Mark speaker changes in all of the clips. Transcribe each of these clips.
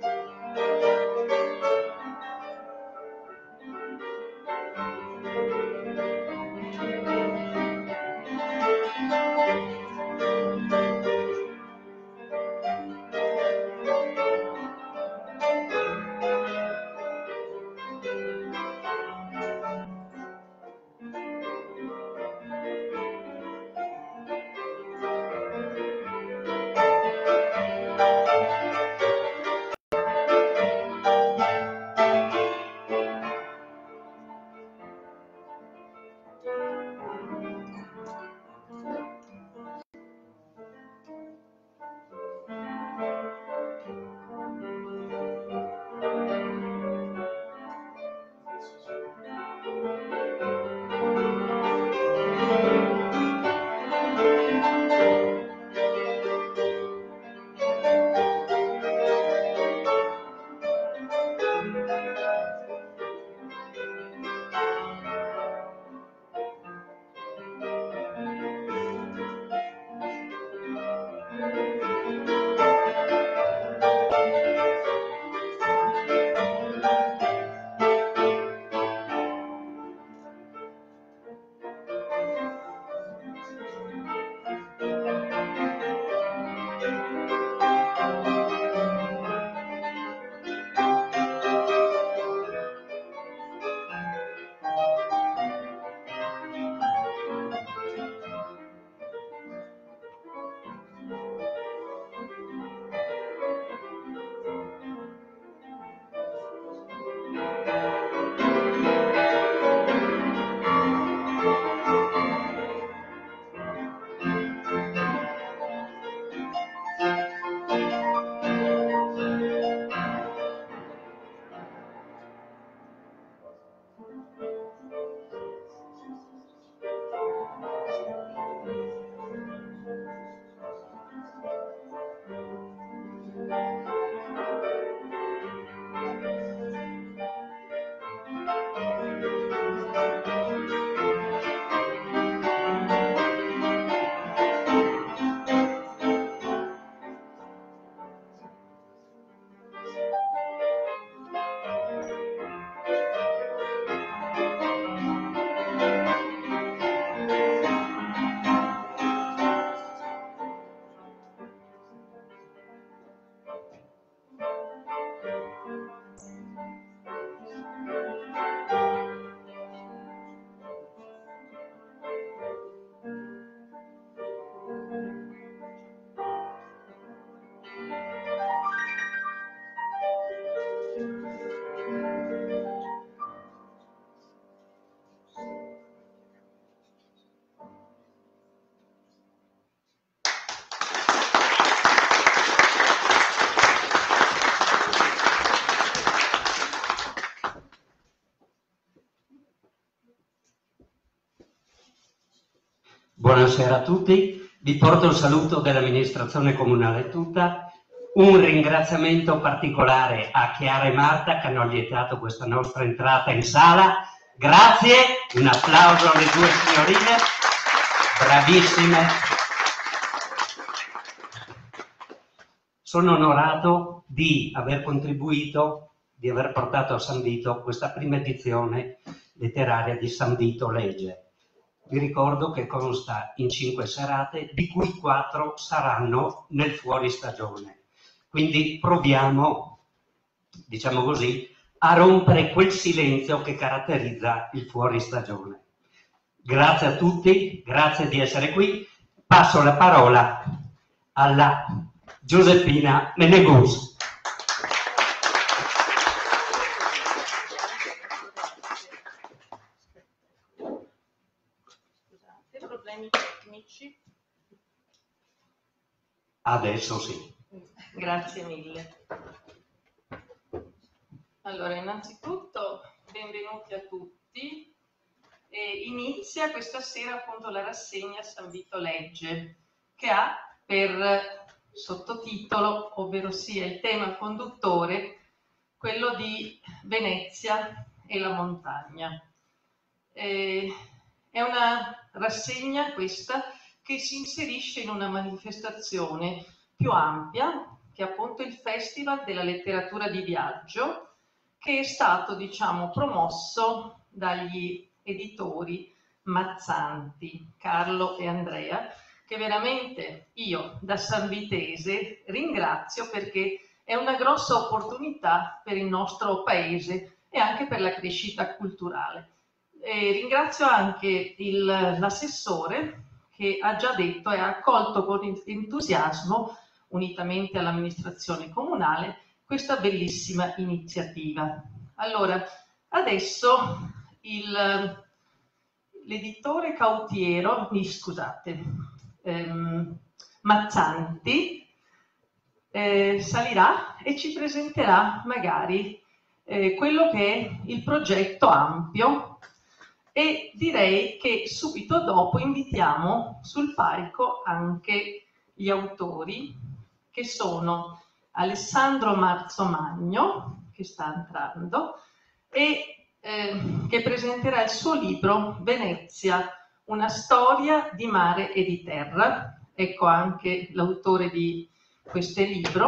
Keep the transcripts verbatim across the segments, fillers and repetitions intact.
Speaker 1: Buonasera a tutti, vi porto il saluto dell'amministrazione comunale tutta, un ringraziamento particolare a Chiara e Marta che hanno lietato questa nostra entrata in sala, grazie, un applauso alle due signorine, bravissime. Sono onorato di aver contribuito, di aver portato a San Vito questa prima edizione letteraria di San Vito Legge. Vi ricordo che consta in cinque serate, di cui quattro saranno nel fuoristagione. Quindi proviamo, diciamo così, a rompere quel silenzio che caratterizza il fuoristagione. Grazie a tutti, grazie di essere qui. Passo la parola alla Giuseppina Menegus.
Speaker 2: Tecnici.
Speaker 1: Adesso sì.
Speaker 2: Grazie mille. Allora, innanzitutto benvenuti a tutti. E inizia questa sera appunto la rassegna San Vito Legge, che ha per sottotitolo, ovvero sia il tema conduttore, quello di Venezia e la montagna. E è una rassegna questa che si inserisce in una manifestazione più ampia che è appunto il Festival della letteratura di viaggio, che è stato, diciamo, promosso dagli editori Mazzanti, Carlo e Andrea, che veramente io da sanvitese ringrazio, perché è una grossa opportunità per il nostro paese e anche per la crescita culturale. E ringrazio anche l'assessore che ha già detto e ha accolto con entusiasmo, unitamente all'amministrazione comunale, questa bellissima iniziativa. Allora, adesso l'editore Cautiero, mi scusate, ehm, Mazzanti, eh, salirà e ci presenterà magari eh, quello che è il progetto ampio, e direi che subito dopo invitiamo sul palco anche gli autori, che sono Alessandro Marzomagno, che sta entrando, e eh, che presenterà il suo libro Venezia, una storia di mare e di terra. Ecco anche l'autore di questo libro.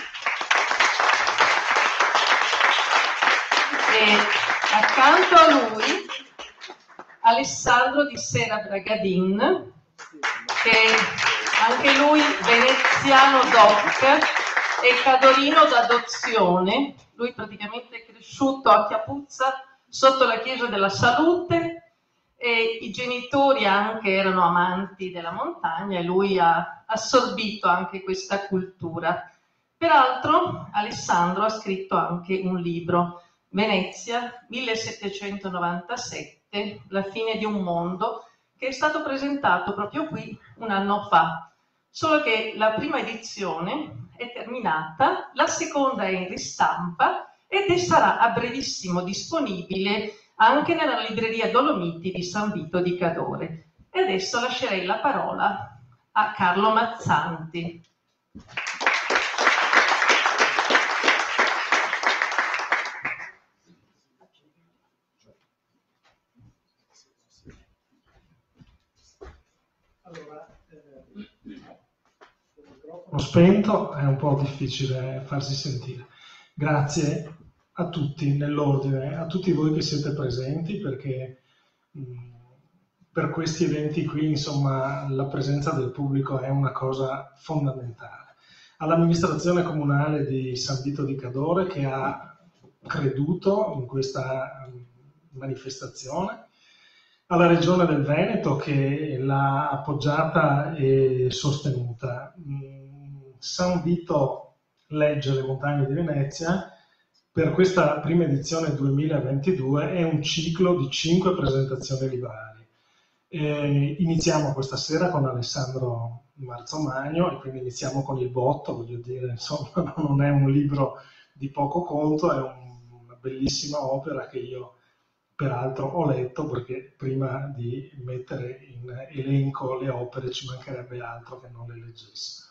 Speaker 2: E accanto a lui Alessandro di Sera Bragadin, che anche lui veneziano doc e cadorino d'adozione. Lui praticamente è cresciuto a Chiapuzza sotto la Chiesa della Salute, e i genitori anche erano amanti della montagna e lui ha assorbito anche questa cultura. Peraltro Alessandro ha scritto anche un libro, Venezia, millesettecentonovantasette, La fine di un mondo, che è stato presentato proprio qui un anno fa. Solo che la prima edizione è terminata, la seconda è in ristampa ed sarà a brevissimo disponibile anche nella libreria Dolomiti di San Vito di Cadore. E adesso lascerei la parola a Carlo Mazzanti.
Speaker 3: Allora, eh, microfono spento, è un po' difficile farsi sentire. Grazie a tutti nell'ordine, a tutti voi che siete presenti, perché mh, per questi eventi qui, insomma, la presenza del pubblico è una cosa fondamentale. All'amministrazione comunale di San Vito di Cadore, che ha creduto in questa mh, manifestazione, alla Regione del Veneto che l'ha appoggiata e sostenuta. San Vito legge le montagne di Venezia. Per questa prima edizione duemilaventidue è un ciclo di cinque presentazioni librari. Eh, iniziamo questa sera con Alessandro Marzomagno, e quindi iniziamo con il botto, voglio dire, insomma, non è un libro di poco conto, è un, una bellissima opera che io peraltro ho letto, perché prima di mettere in elenco le opere ci mancherebbe altro che non le leggessi.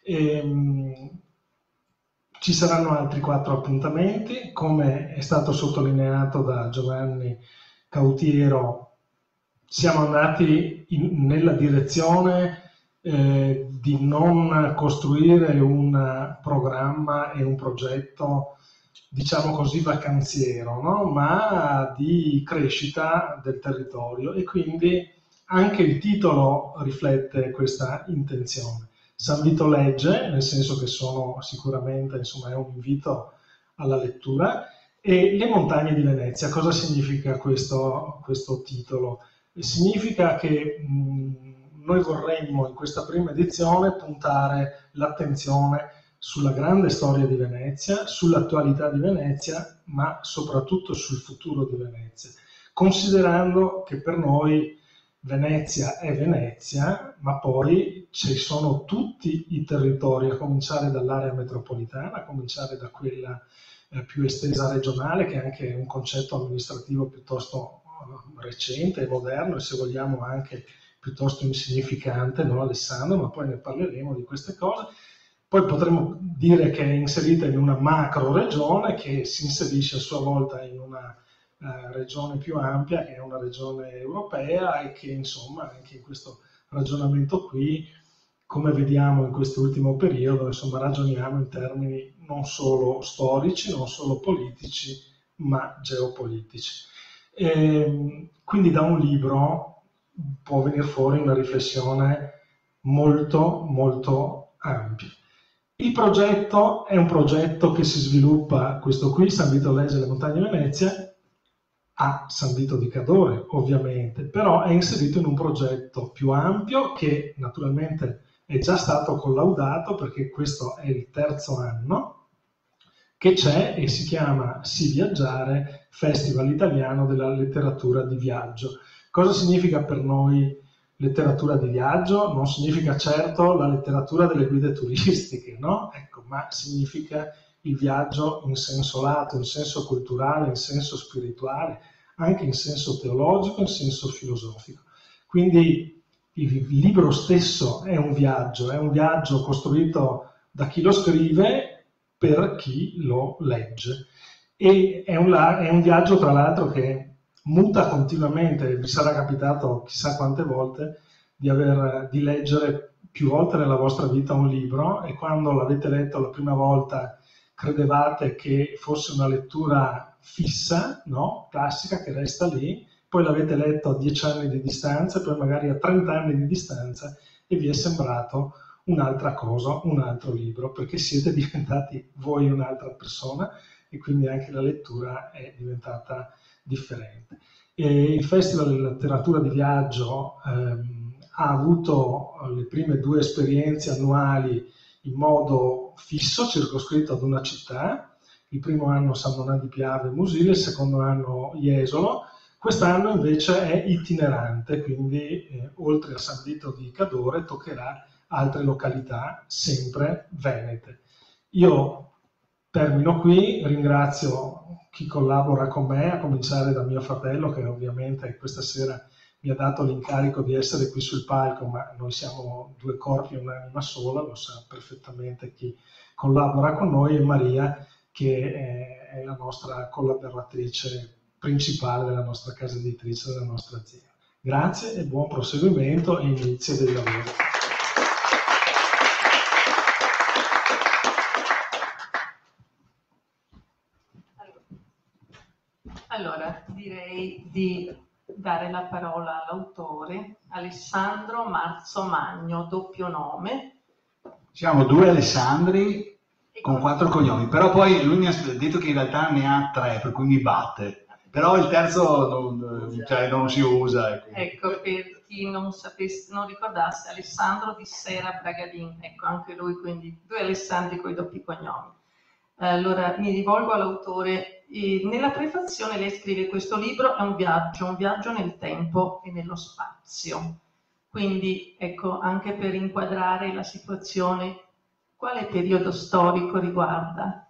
Speaker 3: E, ci saranno altri quattro appuntamenti, come è stato sottolineato da Giovanni Cautiero. Siamo andati in, nella direzione eh, di non costruire un programma e un progetto, diciamo così, vacanziero, no? Ma di crescita del territorio, e quindi anche il titolo riflette questa intenzione. San Vito legge, nel senso che sono sicuramente, insomma, è un invito alla lettura. E le montagne di Venezia, cosa significa questo, questo titolo? Significa che mh, noi vorremmo in questa prima edizione puntare l'attenzione sulla grande storia di Venezia, sull'attualità di Venezia, ma soprattutto sul futuro di Venezia, considerando che per noi Venezia è Venezia, ma poi ci sono tutti i territori, a cominciare dall'area metropolitana, a cominciare da quella eh, più estesa regionale, che è anche un concetto amministrativo piuttosto uh, recente e moderno, e se vogliamo anche piuttosto insignificante, no Alessandro? Ma poi ne parleremo di queste cose. Poi potremmo dire che è inserita in una macro regione che si inserisce a sua volta in una uh, regione più ampia, che è una regione europea, e che insomma anche in questo ragionamento qui come vediamo in quest'ultimo periodo, insomma, ragioniamo in termini non solo storici, non solo politici, ma geopolitici. E quindi da un libro può venire fuori una riflessione molto, molto ampia. Il progetto è un progetto che si sviluppa, questo qui, San Vito Legge e le Montagne di Venezia, a San Vito di Cadore, ovviamente, però è inserito in un progetto più ampio che naturalmente è già stato collaudato, perché questo è il terzo anno che c'è e si chiama Sì Viaggiare, Festival Italiano della Letteratura di Viaggio. Cosa significa per noi letteratura di viaggio? Non significa certo la letteratura delle guide turistiche, no? Ecco, ma significa il viaggio in senso lato, in senso culturale, in senso spirituale, anche in senso teologico, in senso filosofico. Quindi il libro stesso è un viaggio, è un viaggio costruito da chi lo scrive per chi lo legge. E è un, è un viaggio, tra l'altro, che muta continuamente. Vi sarà capitato chissà quante volte di, aver, di leggere più volte nella vostra vita un libro, e quando l'avete letto la prima volta credevate che fosse una lettura fissa, no? Classica, che resta lì, poi l'avete letto a dieci anni di distanza, poi magari a trenta anni di distanza, e vi è sembrato un'altra cosa, un altro libro, perché siete diventati voi un'altra persona, e quindi anche la lettura è diventata differente. E il Festival della Letteratura di Viaggio ehm, ha avuto le prime due esperienze annuali in modo fisso, circoscritto ad una città. Il primo anno San Donà di Piave e Musile, il secondo anno Jesolo. Quest'anno invece è itinerante, quindi eh, oltre a San Vito di Cadore toccherà altre località, sempre venete. Io termino qui, ringrazio chi collabora con me, a cominciare da mio fratello, che ovviamente questa sera mi ha dato l'incarico di essere qui sul palco, ma noi siamo due corpi e un'anima sola, lo sa perfettamente chi collabora con noi, e Maria, che è la nostra collaboratrice principale della nostra casa editrice, della nostra azienda. Grazie e buon proseguimento e inizio dei lavori.
Speaker 2: Allora, direi di dare la parola all'autore, Alessandro Marzo Magno, doppio nome.
Speaker 4: Siamo due Alessandri con quattro cognomi, però poi lui mi ha detto che in realtà ne ha tre, per cui mi batte. Però il terzo non, cioè, non si usa. Ecco,
Speaker 2: ecco per chi non sapesse, non ricordasse, Alessandro di Sera Bragadin, ecco anche lui, quindi due Alessandri con i doppi cognomi. Allora mi rivolgo all'autore. E nella prefazione lei scrive: questo libro è un viaggio, un viaggio nel tempo e nello spazio. Quindi, ecco, anche per inquadrare la situazione, quale periodo storico riguarda?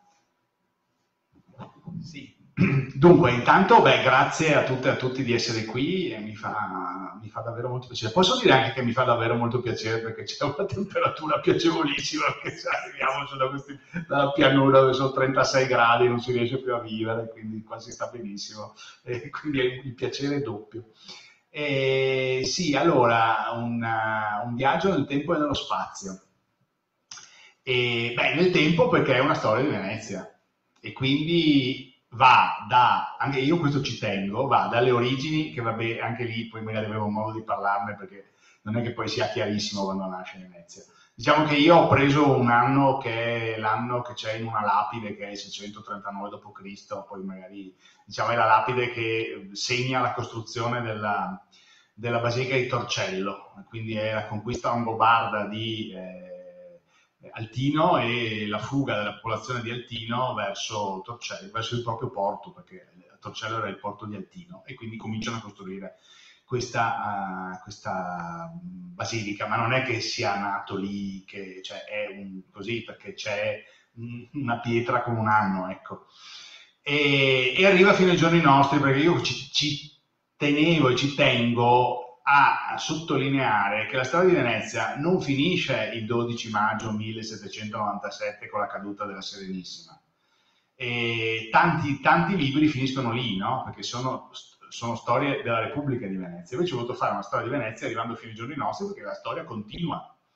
Speaker 4: Sì. Dunque, intanto, beh, grazie a tutte e a tutti di essere qui, e mi fa, mi fa davvero molto piacere. Posso dire anche che mi fa davvero molto piacere perché c'è una temperatura piacevolissima, perché se arriviamo su da questi, dalla pianura dove sono trentasei gradi, non si riesce più a vivere, quindi qua si sta benissimo, e quindi il piacere è doppio. E sì, allora, una, un viaggio nel tempo e nello spazio. E, beh, nel tempo perché è una storia di Venezia, e quindi va da, anche io questo ci tengo, va dalle origini, che vabbè, anche lì poi magari avremo modo di parlarne, perché non è che poi sia chiarissimo quando nasce Venezia. Diciamo che io ho preso un anno che è l'anno che c'è in una lapide, che è il seicentotrentanove dopo Cristo, poi magari, diciamo, è la lapide che segna la costruzione della, della Basilica di Torcello, quindi è la conquista longobarda di eh, Altino e la fuga della popolazione di Altino verso Torcello, verso il proprio porto, perché Torcello era il porto di Altino, e quindi cominciano a costruire questa, uh, questa basilica, ma non è che sia nato lì, che, cioè, è un, così perché c'è una pietra con un anno, ecco. E, e arriva fino ai giorni nostri, perché io ci, ci tenevo e ci tengo a sottolineare che la storia di Venezia non finisce il dodici maggio millesettecentonovantasette con la caduta della Serenissima. E tanti, tanti libri finiscono lì, no? Perché sono, sono storie della Repubblica di Venezia. Invece ho voluto fare una storia di Venezia arrivando fino ai giorni nostri, perché la storia continua.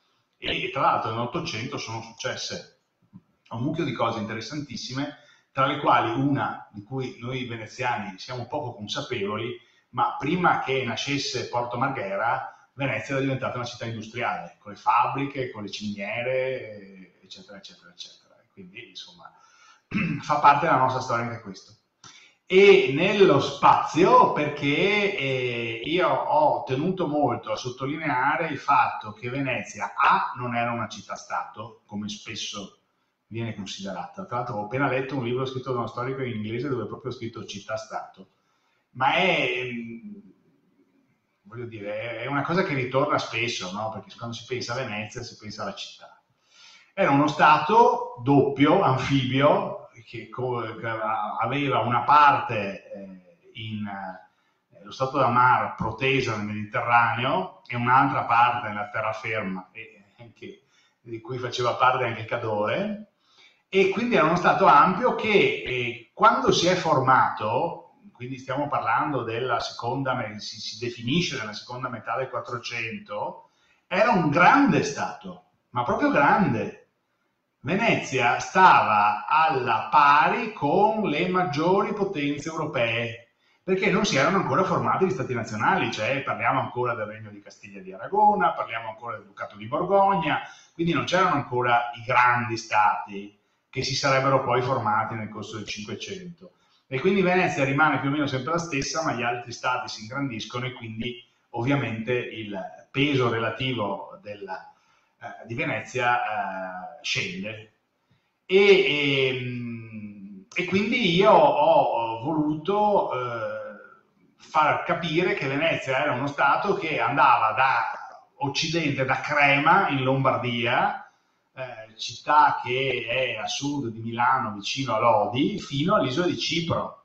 Speaker 4: e tra l'altro nell'Ottocento sono successe un mucchio di cose interessantissime, tra le quali una di cui noi veneziani siamo poco consapevoli, ma prima che nascesse Porto Marghera, Venezia era diventata una città industriale, con le fabbriche, con le cimiere, eccetera, eccetera, eccetera. Quindi, insomma, fa parte della nostra storia anche questo. E nello spazio, perché eh, io ho tenuto molto a sottolineare il fatto che Venezia, A, non era una città-stato, come spesso viene considerata. Tra l'altro ho appena letto un libro scritto da uno storico in inglese dove è proprio scritto città-stato, ma è, voglio dire, è una cosa che ritorna spesso, no? Perché quando si pensa a Venezia si pensa alla città. Era uno stato doppio, anfibio, che aveva una parte in lo stato da Mar protesa nel Mediterraneo e un'altra parte nella terraferma, e anche, di cui faceva parte anche Cadore, e quindi era uno stato ampio che eh, quando si è formato, quindi stiamo parlando della seconda, si, si definisce nella seconda metà del quattrocento, era un grande stato, ma proprio grande. Venezia stava alla pari con le maggiori potenze europee, perché non si erano ancora formati gli stati nazionali, cioè parliamo ancora del Regno di Castiglia di Aragona, parliamo ancora del Ducato di Borgogna, quindi non c'erano ancora i grandi stati che si sarebbero poi formati nel corso del Cinquecento. E quindi Venezia rimane più o meno sempre la stessa, ma gli altri stati si ingrandiscono e quindi ovviamente il peso relativo della di Venezia eh, scende e, e, e quindi io ho voluto eh, far capire che Venezia era uno stato che andava da occidente, da Crema in Lombardia, eh, città che è a sud di Milano vicino a Lodi, fino all'isola di Cipro.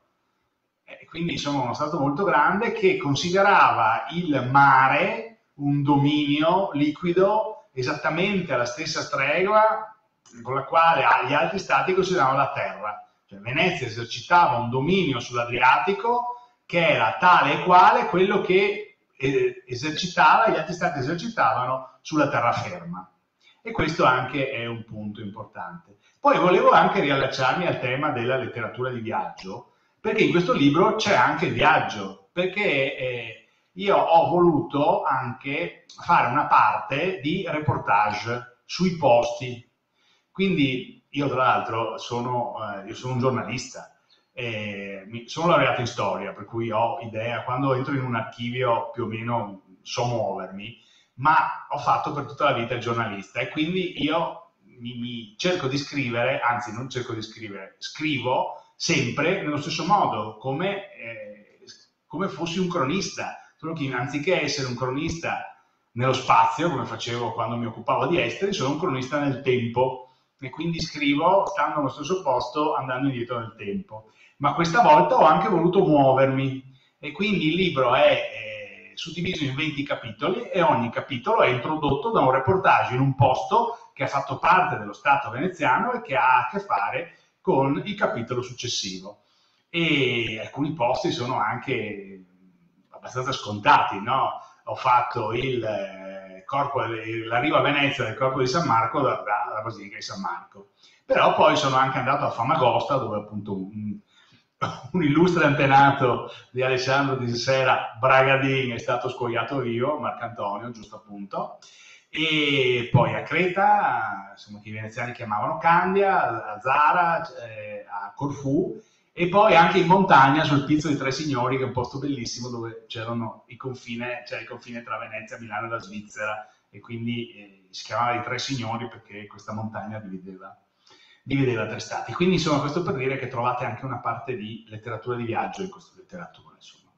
Speaker 4: E quindi insomma uno stato molto grande che considerava il mare un dominio liquido esattamente alla stessa stregua con la quale gli altri stati consideravano la terra. Cioè, Venezia esercitava un dominio sull'Adriatico che era tale e quale quello che eh, esercitava, gli altri stati esercitavano sulla terraferma. E questo anche è un punto importante. Poi volevo anche riallacciarmi al tema della letteratura di viaggio, perché in questo libro c'è anche il viaggio, perché eh, io ho voluto anche fare una parte di reportage sui posti. Quindi io tra l'altro sono, eh, io sono un giornalista, eh, sono laureato in storia, per cui ho idea, quando entro in un archivio più o meno so muovermi, ma ho fatto per tutta la vita il giornalista e quindi io mi, mi cerco di scrivere, anzi non cerco di scrivere, scrivo sempre nello stesso modo, come, eh, come fossi un cronista. Solo che anziché essere un cronista nello spazio, come facevo quando mi occupavo di esteri, sono un cronista nel tempo e quindi scrivo stando allo stesso posto, andando indietro nel tempo. Ma questa volta ho anche voluto muovermi e quindi il libro è eh, suddiviso in venti capitoli e ogni capitolo è introdotto da un reportage in un posto che ha fatto parte dello Stato veneziano e che ha a che fare con il capitolo successivo. E alcuni posti sono anche abbastanza scontati, no? Ho fatto il eh, corpo, la riva Venezia del Corpo di San Marco dalla da, da Basilica di San Marco. Però poi sono anche andato a Famagosta, dove appunto un, un illustre antenato di Alessandro di Sera, Bragadin, è stato scoiato vivo, Marcantonio, giusto appunto, e poi a Creta, insomma, che i veneziani chiamavano Candia, a Zara, eh, a Corfù, e poi anche in montagna sul Pizzo di Tre Signori, che è un posto bellissimo dove c'erano il confine, c'era il confine tra Venezia, Milano e la Svizzera, e quindi eh, si chiamava di Tre Signori perché questa montagna divideva, divideva tre stati. Quindi insomma questo per dire che trovate anche una parte di letteratura di viaggio in questa letteratura, insomma,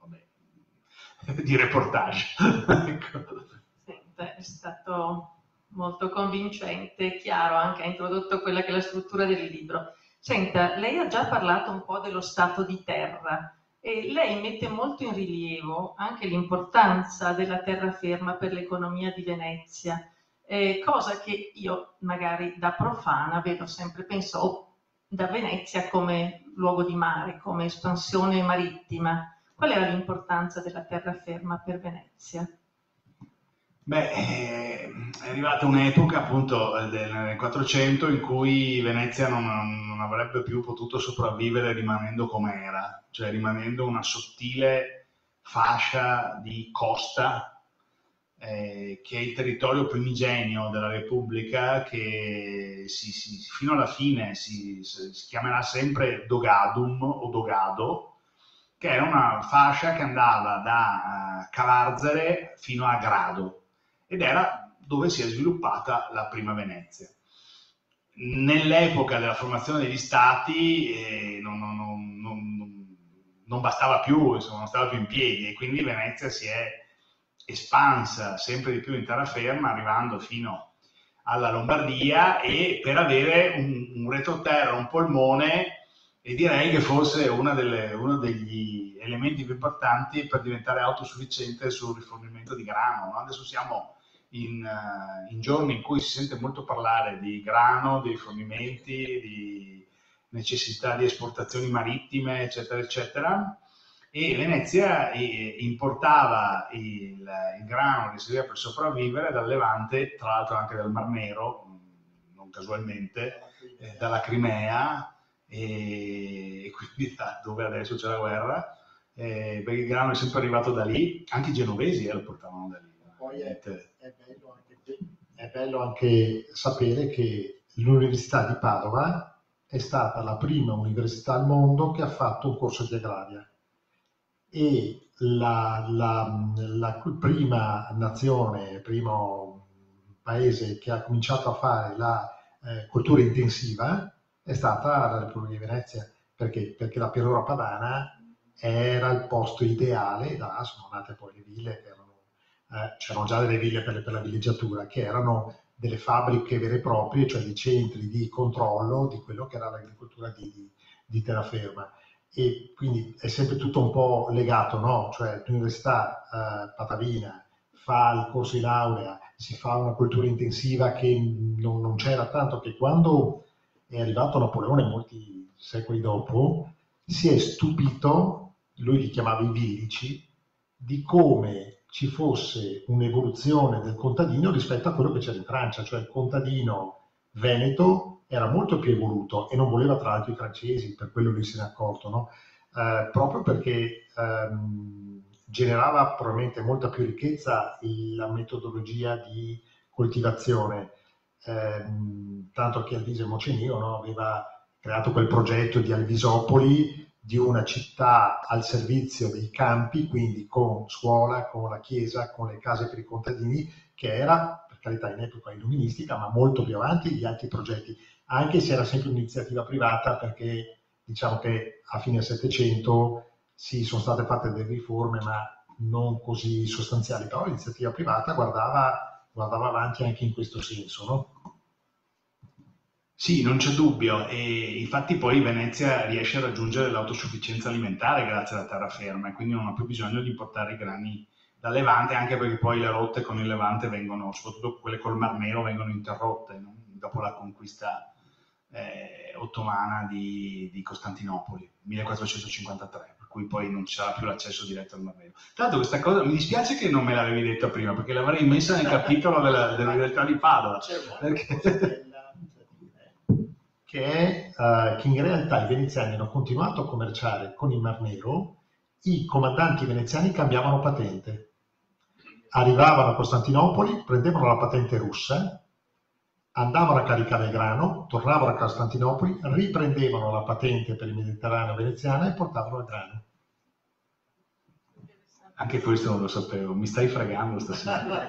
Speaker 4: vabbè, di reportage. Ecco.
Speaker 2: Senta, è stato molto convincente, chiaro, anche ha introdotto quella che è la struttura del libro. Senta, lei ha già parlato un po' dello stato di terra e lei mette molto in rilievo anche l'importanza della terraferma per l'economia di Venezia, eh, cosa che io magari da profana vedo sempre, penso oh, da Venezia come luogo di mare, come espansione marittima. Qual era l'importanza della terraferma per Venezia?
Speaker 4: Beh, è arrivata un'epoca appunto del quattrocento in cui Venezia non, non avrebbe più potuto sopravvivere rimanendo come era, cioè rimanendo una sottile fascia di costa eh, che è il territorio primigenio della Repubblica, che si, si, fino alla fine si, si chiamerà sempre Dogadum o Dogado, che era una fascia che andava da uh, Cavarzere fino a Grado, ed era dove si è sviluppata la prima Venezia. Nell'epoca della formazione degli stati eh, non, non, non, non bastava più, insomma, non stava più in piedi, e quindi Venezia si è espansa sempre di più in terraferma, arrivando fino alla Lombardia, e per avere un, un retroterra, un polmone, e direi che fosse una delle, uno degli elementi più importanti per diventare autosufficiente sul rifornimento di grano. No? Adesso siamo in, uh, in giorni in cui si sente molto parlare di grano, di rifornimenti, di necessità di esportazioni marittime, eccetera, eccetera, e Venezia eh, importava il, il grano che serviva per sopravvivere dal Levante, tra l'altro anche dal Mar Nero, non casualmente, eh, dalla Crimea, e quindi da dove adesso c'è la guerra, eh, perché il grano è sempre arrivato da lì, anche i genovesi eh, lo portavano da lì.
Speaker 5: Poi è, è, bello anche, è bello anche sapere che l'Università di Padova è stata la prima università al mondo che ha fatto un corso di agraria, e la, la, la prima nazione, il primo paese che ha cominciato a fare la eh, coltura intensiva è stata la Repubblica di Venezia. Perché? Perché la pianura padana era il posto ideale. Da là sono nate poi le ville, che erano, eh, c'erano già delle ville per, le, per la villeggiatura, che erano delle fabbriche vere e proprie, cioè dei centri di controllo di quello che era l'agricoltura di, di, di terraferma. E quindi è sempre tutto un po' legato, no? Cioè l'università eh, patavina fa il corso di laurea, si fa una cultura intensiva che non, non c'era, tanto che quando è arrivato Napoleone molti secoli dopo si è stupito, lui li chiamava i vilici, di come ci fosse un'evoluzione del contadino rispetto a quello che c'era in Francia, cioè il contadino veneto era molto più evoluto e non voleva tra l'altro i francesi, per quello lui se ne è accorto, no? Eh, proprio perché ehm, generava probabilmente molta più ricchezza la metodologia di coltivazione, eh, tanto che Alvise Mocenio, no, aveva creato quel progetto di Alvisopoli, di una città al servizio dei campi, quindi con scuola, con la chiesa, con le case per i contadini, che era, per carità, in epoca illuministica, ma molto più avanti di altri progetti, anche se era sempre un'iniziativa privata, perché diciamo che a fine Settecento sì, sono state fatte delle riforme, ma non così sostanziali, però l'iniziativa privata guardava, guardava avanti anche in questo senso, no?
Speaker 4: Sì, non c'è dubbio, e infatti poi Venezia riesce a raggiungere l'autosufficienza alimentare grazie alla terraferma, e quindi non ha più bisogno di importare i grani dal Levante, anche perché poi le rotte con il Levante vengono, soprattutto quelle col Mar Nero, vengono interrotte, no? Dopo la conquista eh, ottomana di, di Costantinopoli, millequattrocentocinquantatré, per cui poi non c'era più l'accesso diretto al Mar Nero. Tra l'altro questa cosa, mi dispiace che non me l'avevi detta prima, perché l'avrei messa nel capitolo della, dell'Università di Padova. Perché...
Speaker 5: che è uh, che in realtà i veneziani hanno continuato a commerciare con il Mar Nero, i comandanti veneziani cambiavano patente, arrivavano a Costantinopoli, prendevano la patente russa, andavano a caricare il grano, tornavano a Costantinopoli, riprendevano la patente per il Mediterraneo veneziana e portavano il grano.
Speaker 4: Anche questo non lo sapevo, mi stai fregando stasera.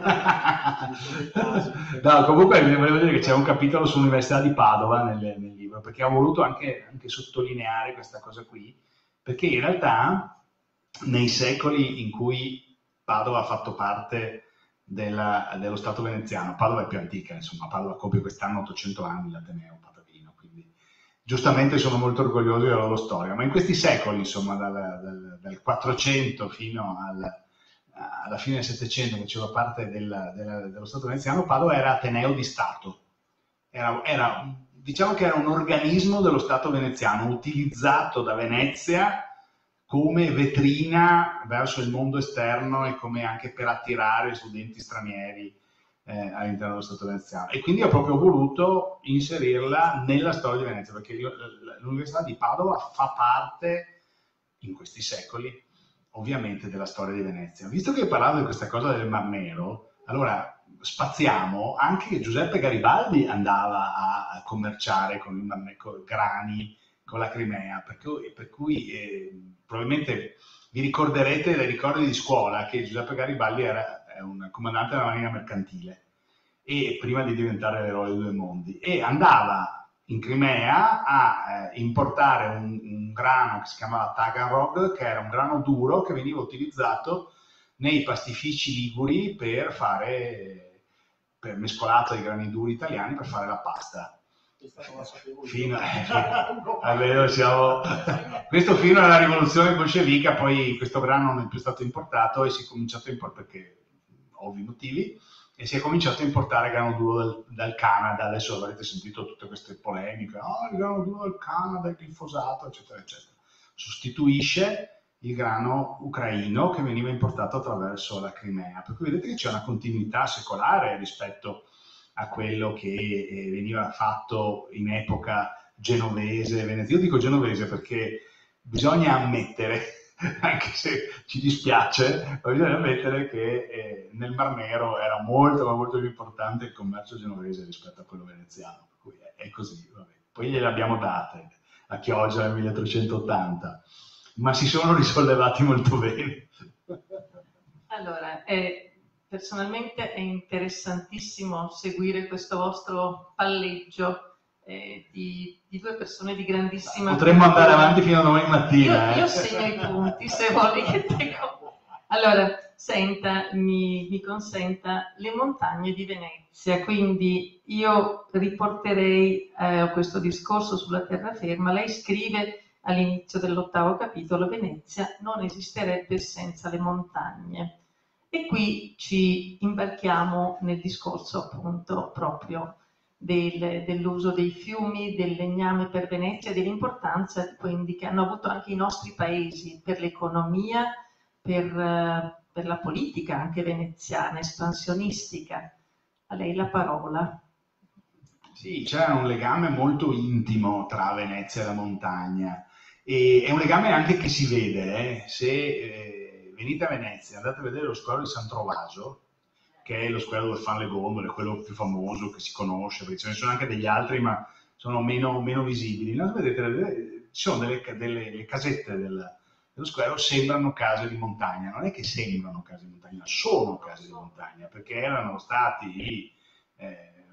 Speaker 4: No, comunque volevo dire che c'è un capitolo sull'Università di Padova nel, nel libro, perché ho voluto anche, anche sottolineare questa cosa qui, perché in realtà nei secoli in cui Padova ha fatto parte della, dello Stato veneziano, Padova è più antica, insomma, Padova compie quest'anno ottocento anni, l'Ateneo padovino, quindi giustamente sono molto orgogliosi della loro storia, ma in questi secoli, insomma, dal, dal, dal quattrocento fino al, alla fine del Settecento, che faceva parte del, del, dello Stato veneziano, Padova era Ateneo di Stato. Era, era, diciamo che era un organismo dello Stato veneziano, utilizzato da Venezia come vetrina verso il mondo esterno e come anche per attirare studenti stranieri eh, all'interno dello Stato veneziano. E quindi ho proprio voluto inserirla nella storia di Venezia, perché l'Università di Padova fa parte, in questi secoli, ovviamente della storia di Venezia. Visto che parlavo di questa cosa del Mar Nero, allora spaziamo anche che Giuseppe Garibaldi andava a commerciare con il Mar Nero, grani, con la Crimea, per cui, per cui eh, probabilmente vi ricorderete dai ricordi di scuola che Giuseppe Garibaldi era un comandante della Marina Mercantile e prima di diventare l'eroe dei due mondi, e andava in Crimea a eh, importare un, un grano che si chiamava Taganrog, che era un grano duro che veniva utilizzato nei pastifici liguri per fare, per mescolato ai grani duri italiani per fare la pasta. Fino a, eh, siamo... questo fino alla rivoluzione bolscevica, poi questo grano non è più stato importato e si è cominciato a importare, perché ovvi motivi, e si è cominciato a importare grano duro dal, dal Canada. Adesso avrete sentito tutte queste polemiche, oh, il grano duro del Canada, il glifosato, eccetera eccetera. Sostituisce il grano ucraino che veniva importato attraverso la Crimea, per cui vedete che c'è una continuità secolare rispetto a quello che eh, veniva fatto in epoca genovese, venezia. Io dico genovese perché bisogna ammettere, anche se ci dispiace, bisogna ammettere che eh, nel Mar Nero era molto, ma molto più importante il commercio genovese rispetto a quello veneziano, per cui è, è così. Vabbè. Poi gliele abbiamo date a Chioggia nel milletrecentottanta, ma si sono risollevati molto bene.
Speaker 2: Allora, eh... personalmente è interessantissimo seguire questo vostro palleggio eh, di, di due persone di grandissima...
Speaker 4: Potremmo cultura. Andare avanti fino a domani mattina.
Speaker 2: Io,
Speaker 4: eh.
Speaker 2: io segno i punti, se vuoi che te... Allora, senta, mi, mi consenta, le montagne di Venezia, quindi io riporterei eh, questo discorso sulla terraferma. Lei scrive all'inizio dell'ottavo capitolo: Venezia non esisterebbe senza le montagne. E qui ci imbarchiamo nel discorso appunto proprio del, dell'uso dei fiumi, del legname per Venezia, dell'importanza quindi che hanno avuto anche i nostri paesi per l'economia, per, per la politica anche veneziana, espansionistica. A lei la parola.
Speaker 4: Sì, c'è un legame molto intimo tra Venezia e la montagna, e è un legame anche che si vede, eh, se... Eh, venite a Venezia, andate a vedere lo squalo di San Trovaso, che è lo squalo dove fanno le gondole, quello più famoso che si conosce, perché ce ne sono anche degli altri, ma sono meno, meno visibili. No? Vedete, ci sono delle, delle le casette del, dello squalo, sembrano case di montagna. Non è che sembrano case di montagna, sono case di montagna, perché erano stati i eh,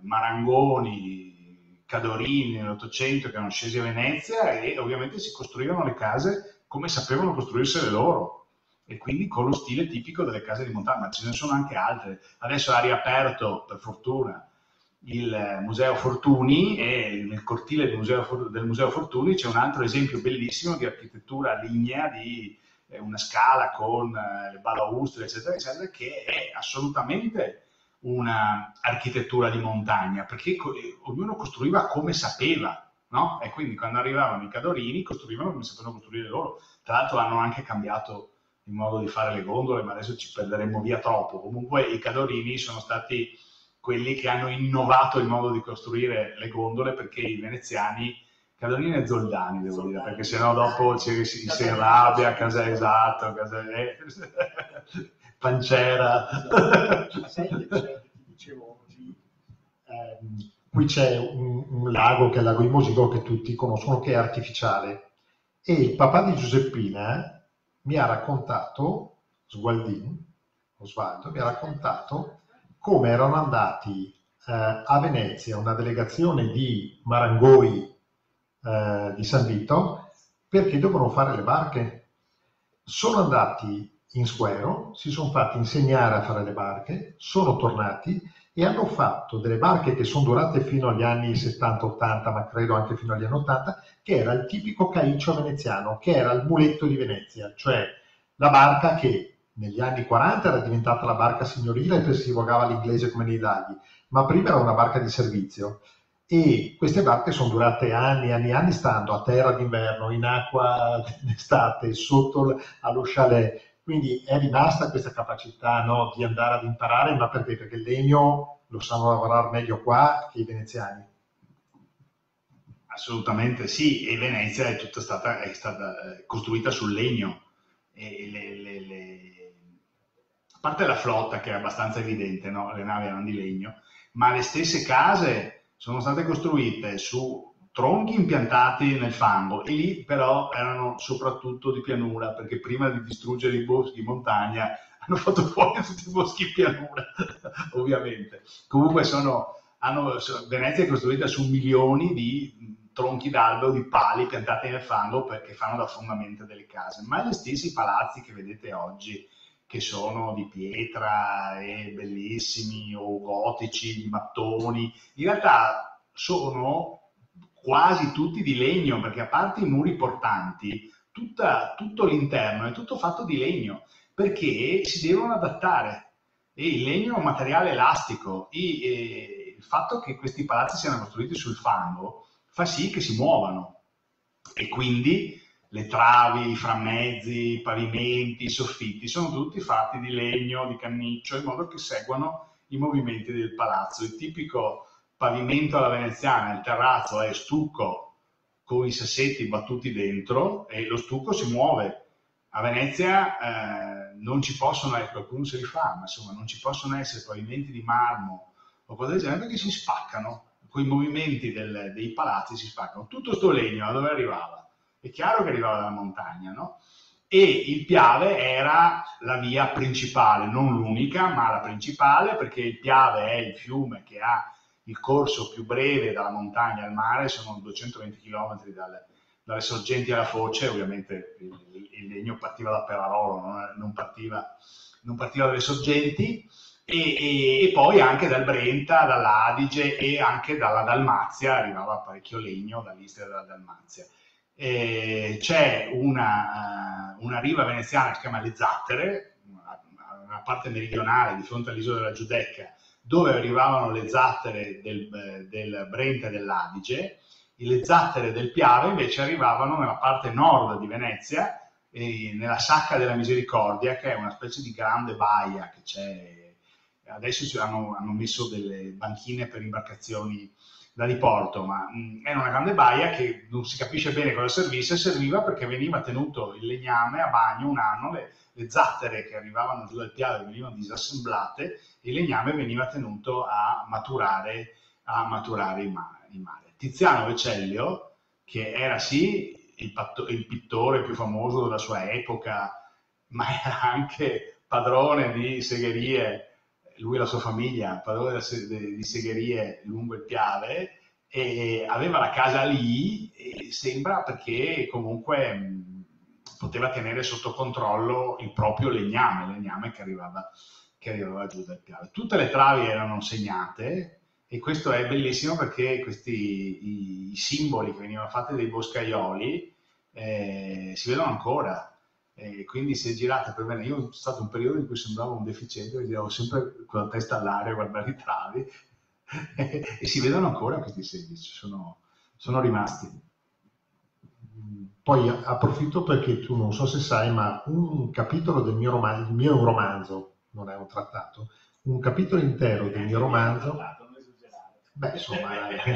Speaker 4: marangoni, cadorini nell'Ottocento che erano scesi a Venezia e ovviamente si costruivano le case come sapevano costruirsele loro, e quindi con lo stile tipico delle case di montagna, ma ce ne sono anche altre. Adesso ha riaperto, per fortuna, il Museo Fortuny, e nel cortile del Museo, del Museo Fortuny c'è un altro esempio bellissimo di architettura lignea, di eh, una scala con eh, le balaustre, eccetera, eccetera, che è assolutamente una architettura di montagna, perché co- ognuno costruiva come sapeva, no? E quindi quando arrivavano i cadorini costruivano come sapevano costruire loro. Tra l'altro hanno anche cambiato il modo di fare le gondole, ma adesso ci perderemmo via troppo. Comunque i cadorini sono stati quelli che hanno innovato il modo di costruire le gondole, perché i veneziani, Cadorini e Zoldani devo dire, perché sennò dopo ci si, si arrabbia, casa esatto, casa eh, Pancera.
Speaker 5: Ma sai che c'è, ti dicevo oggi, ehm, qui c'è un, un lago che è il lago di Mosico, che tutti conoscono, che è artificiale, e il papà di Giuseppina mi ha raccontato, Sgualdin, Osvaldo, mi ha raccontato come erano andati eh, a Venezia una delegazione di marangoi eh, di San Vito, perché dovevano fare le barche. Sono andati in Squero, si sono fatti insegnare a fare le barche, sono tornati e hanno fatto delle barche che sono durate fino agli anni settanta ottanta, ma credo anche fino agli anni ottanta, che era il tipico caiccio veneziano, che era il muletto di Venezia, cioè la barca che negli anni quaranta era diventata la barca signorile perché si vogava l'inglese come nei laghi, ma prima era una barca di servizio. e queste barche sono durate anni e anni e anni, stando a terra d'inverno, in acqua d'estate, sotto l- allo chalet. Quindi è rimasta questa capacità, no, di andare ad imparare, ma perché? Perché il legno lo sanno lavorare meglio qua che i veneziani.
Speaker 4: Assolutamente sì, e Venezia è tutta stata, è stata eh, costruita sul legno. E le- le- le- A parte la flotta che è abbastanza evidente, no? Le navi erano di legno, ma le stesse case sono state costruite su tronchi impiantati nel fango e lì però erano soprattutto di pianura, perché prima di distruggere i boschi in montagna hanno fatto fuori tutti i boschi in pianura, ovviamente. Comunque sono, hanno, so- Venezia è costruita su milioni di mh, tronchi d'albero, di pali piantati nel fango perché fanno da fondamento delle case, ma gli stessi palazzi che vedete oggi, che sono di pietra e bellissimi, o gotici, di mattoni, in realtà sono quasi tutti di legno, perché a parte i muri portanti, tutta- tutto l'interno è tutto fatto di legno, perché si devono adattare. E il legno è un materiale elastico, e, e il fatto che questi palazzi siano costruiti sul fango fa sì che si muovano, e quindi le travi, i frammezzi, i pavimenti, i soffitti sono tutti fatti di legno, di canniccio, in modo che seguano i movimenti del palazzo. Il tipico pavimento alla veneziana, il terrazzo è stucco con i sassetti battuti dentro e lo stucco si muove. A Venezia eh, non ci possono essere, qualcuno se li fa, ma insomma non ci possono essere pavimenti di marmo o cose del genere perché si spaccano, con i movimenti del- dei palazzi si spaccano. Tutto sto legno da dove arrivava? È chiaro che arrivava dalla montagna, no? E il Piave era la via principale, non l'unica, ma la principale, perché il Piave è il fiume che ha il corso più breve dalla montagna al mare, sono duecentoventi chilometri dalle, dalle sorgenti alla foce. Ovviamente il, il legno partiva da Perarolo, non, non partiva, non partiva dalle sorgenti, e, e- e poi anche dal Brenta, dall'Adige e anche dalla Dalmazia arrivava parecchio legno, dall'Istria e dalla Dalmazia. Eh, c'è una, uh, una riva veneziana che si chiama Le Zattere, una, una parte meridionale di fronte all'isola della Giudecca, dove arrivavano le zattere del, del Brenta e dell'Adige. Le zattere del Piave invece arrivavano nella parte nord di Venezia, eh, nella Sacca della Misericordia, che è una specie di grande baia che c'è. Adesso hanno, hanno messo delle banchine per imbarcazioni da diporto, ma mh, era una grande baia che non si capisce bene cosa servisse. Serviva perché veniva tenuto il legname a bagno un anno, le, le zattere che arrivavano giù dal Piave venivano disassemblate, il legname veniva tenuto a maturare, a maturare in, mare, in mare. Tiziano Vecellio, che era sì il, patto, il pittore più famoso della sua epoca, ma era anche padrone di segherie, lui e la sua famiglia, padrone di segherie lungo il Piave, e aveva la casa lì, e sembra perché comunque mh, poteva tenere sotto controllo il proprio legname, il legname che arrivava, che arrivava giù dal Piave. Tutte le travi erano segnate, e questo è bellissimo perché questi i, i simboli che venivano fatti dai boscaioli eh, si vedono ancora. E quindi se girate per me, io ho stato un periodo in cui sembravo un deficiente, perché ero sempre con la testa all'aria a guardare i travi, e, e si vedono ancora questi segni, sono, sono rimasti.
Speaker 5: Poi approfitto perché tu non so se sai, ma un capitolo del mio romanzo, il mio è un romanzo, non è un trattato, un capitolo intero del mio romanzo, beh insomma,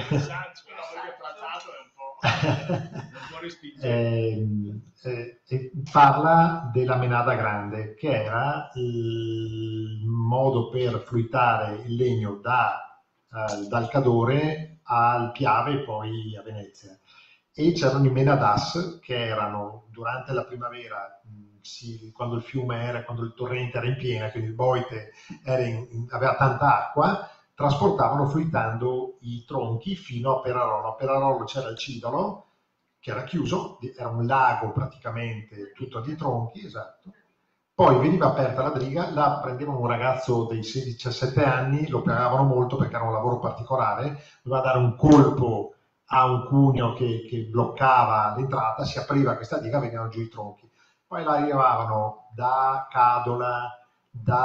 Speaker 5: eh, eh, eh, parla della menada grande, che era il modo per fruitare il legno da, eh, dal Cadore al Piave e poi a Venezia. E c'erano i menadas che erano durante la primavera, mh, si, quando il fiume era, quando il torrente era in piena, quindi il Boite era in, in, aveva tanta acqua, trasportavano fruitando i tronchi fino a Perarolo. A Perarolo c'era il Cidolo, che era chiuso, era un lago praticamente tutto di tronchi, esatto. Poi veniva aperta la briga, là prendevano un ragazzo dei sedici diciassette anni, lo pagavano molto perché era un lavoro particolare, doveva dare un colpo a un cuneo che, che bloccava l'entrata, si apriva questa diga, venivano giù i tronchi. Poi là arrivavano da Cadola,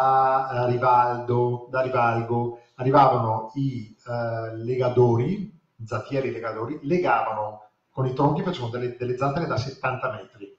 Speaker 5: da Rivaldo, da Rivalgo, arrivavano i eh, legadori, zattieri legatori, legavano con i tronchi, facevano delle, delle zattere da settanta metri.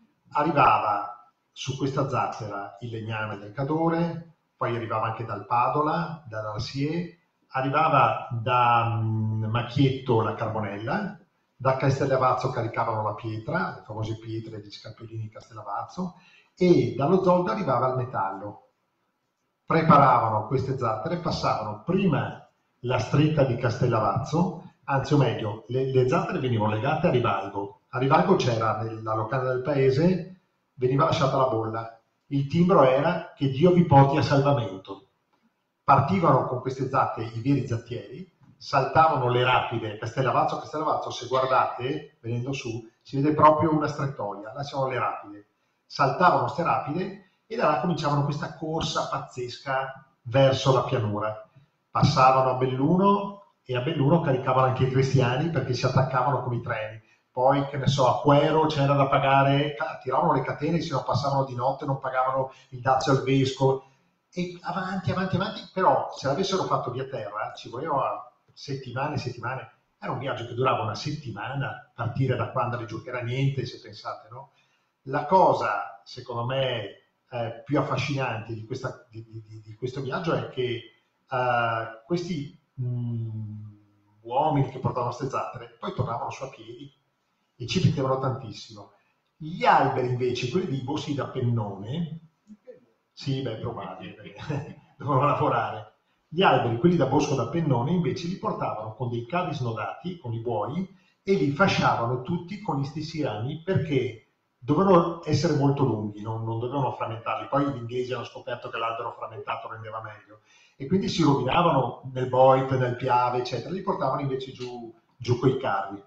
Speaker 5: Arrivava su questa zattera il legname del Cadore, poi arrivava anche dal Padola, da Narsier, arrivava da um, Macchietto la Carbonella, da Castellavazzo caricavano la pietra, le famose pietre di Scalpellini di Castellavazzo, e dallo Zoldo arrivava il metallo. Preparavano queste zattere, passavano prima la stretta di Castellavazzo, anzi o meglio, le, le zattere venivano legate a Rivalgo. A Rivalgo c'era nella locanda del paese, veniva lasciata la bolla. Il timbro era che Dio vi porti a salvamento. Partivano con queste zatte i veri zattieri, saltavano le rapide a Castellavazzo. Castellavazzo, se guardate, venendo su, si vede proprio una strettoia, là c'erano le rapide. Saltavano queste rapide e da là cominciavano questa corsa pazzesca verso la pianura. Passavano a Belluno e a Belluno caricavano anche i cristiani perché si attaccavano con i treni. Poi, che ne so, a Quero c'era da pagare, tiravano le catene, se non passavano di notte non pagavano il dazio al vescovo. E avanti, avanti, avanti, però se l'avessero fatto via terra ci volevano settimane e settimane. Era un viaggio che durava una settimana, partire da quando giù che era niente, se pensate, no? La cosa, secondo me, eh, più affascinante di, questa, di, di, di questo viaggio è che uh, questi mh, uomini che portavano queste zattere poi tornavano su a piedi e ci mettevano tantissimo. Gli alberi invece, quelli dei boschi da Pennone, sì, beh, probabile, dovevano lavorare. Gli alberi, quelli da bosco da Pennone, invece li portavano con dei cavi snodati, con i buoi, e li fasciavano tutti con gli stessi rami perché dovevano essere molto lunghi, non, non dovevano frammentarli. Poi gli inglesi hanno scoperto che l'albero frammentato rendeva meglio e quindi si rovinavano nel Boit, nel Piave, eccetera. Li portavano invece giù, giù coi cavi.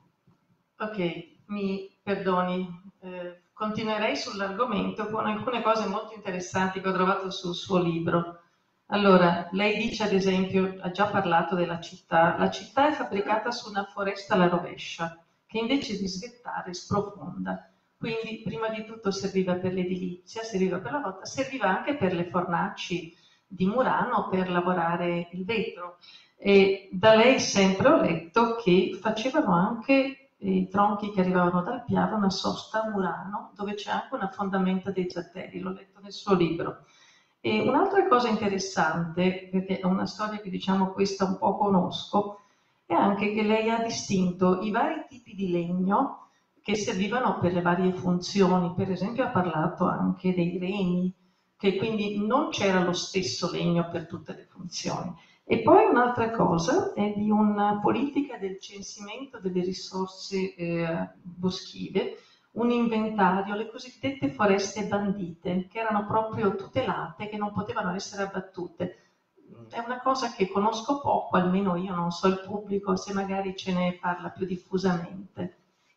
Speaker 2: Ok, mi perdoni, eh, continuerei sull'argomento con alcune cose molto interessanti che ho trovato sul suo libro. Allora, lei dice ad esempio, ha già parlato della città, la città è fabbricata su una foresta alla rovescia, che invece di svettare sprofonda. Quindi prima di tutto serviva per l'edilizia, serviva per la lotta, serviva anche per le fornaci di Murano per lavorare il vetro. E da lei sempre ho letto che facevano anche i tronchi che arrivavano dal Piave una sosta a Murano, dove c'è anche una fondamenta dei zatteri, l'ho letto nel suo libro. E un'altra cosa interessante, perché è una storia che diciamo questa un po' conosco, è anche che lei ha distinto i vari tipi di legno che servivano per le varie funzioni. Per esempio ha parlato anche dei remi, che quindi non c'era lo stesso legno per tutte le funzioni. E poi un'altra cosa è di una politica del censimento delle risorse eh, boschive, un inventario, le cosiddette foreste bandite, che erano proprio tutelate, che non potevano essere abbattute. È una cosa che conosco poco, almeno io, non so il pubblico se magari ce ne parla più diffusamente.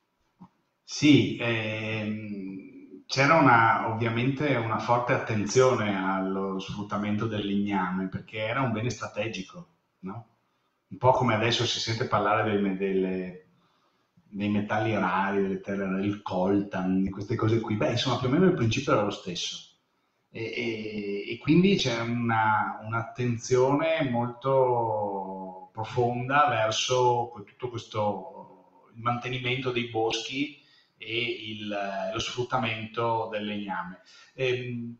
Speaker 4: Sì, ehm, c'era una, ovviamente una forte attenzione allo sfruttamento del legname perché era un bene strategico, no? Un po' come adesso si sente parlare delle, delle, dei metalli rari, delle terre rare, il coltan, di queste cose qui. Beh, insomma, più o meno il principio era lo stesso. E, e, e quindi c'è una, un'attenzione molto profonda verso tutto questo, il mantenimento dei boschi e il, lo sfruttamento del legname. E,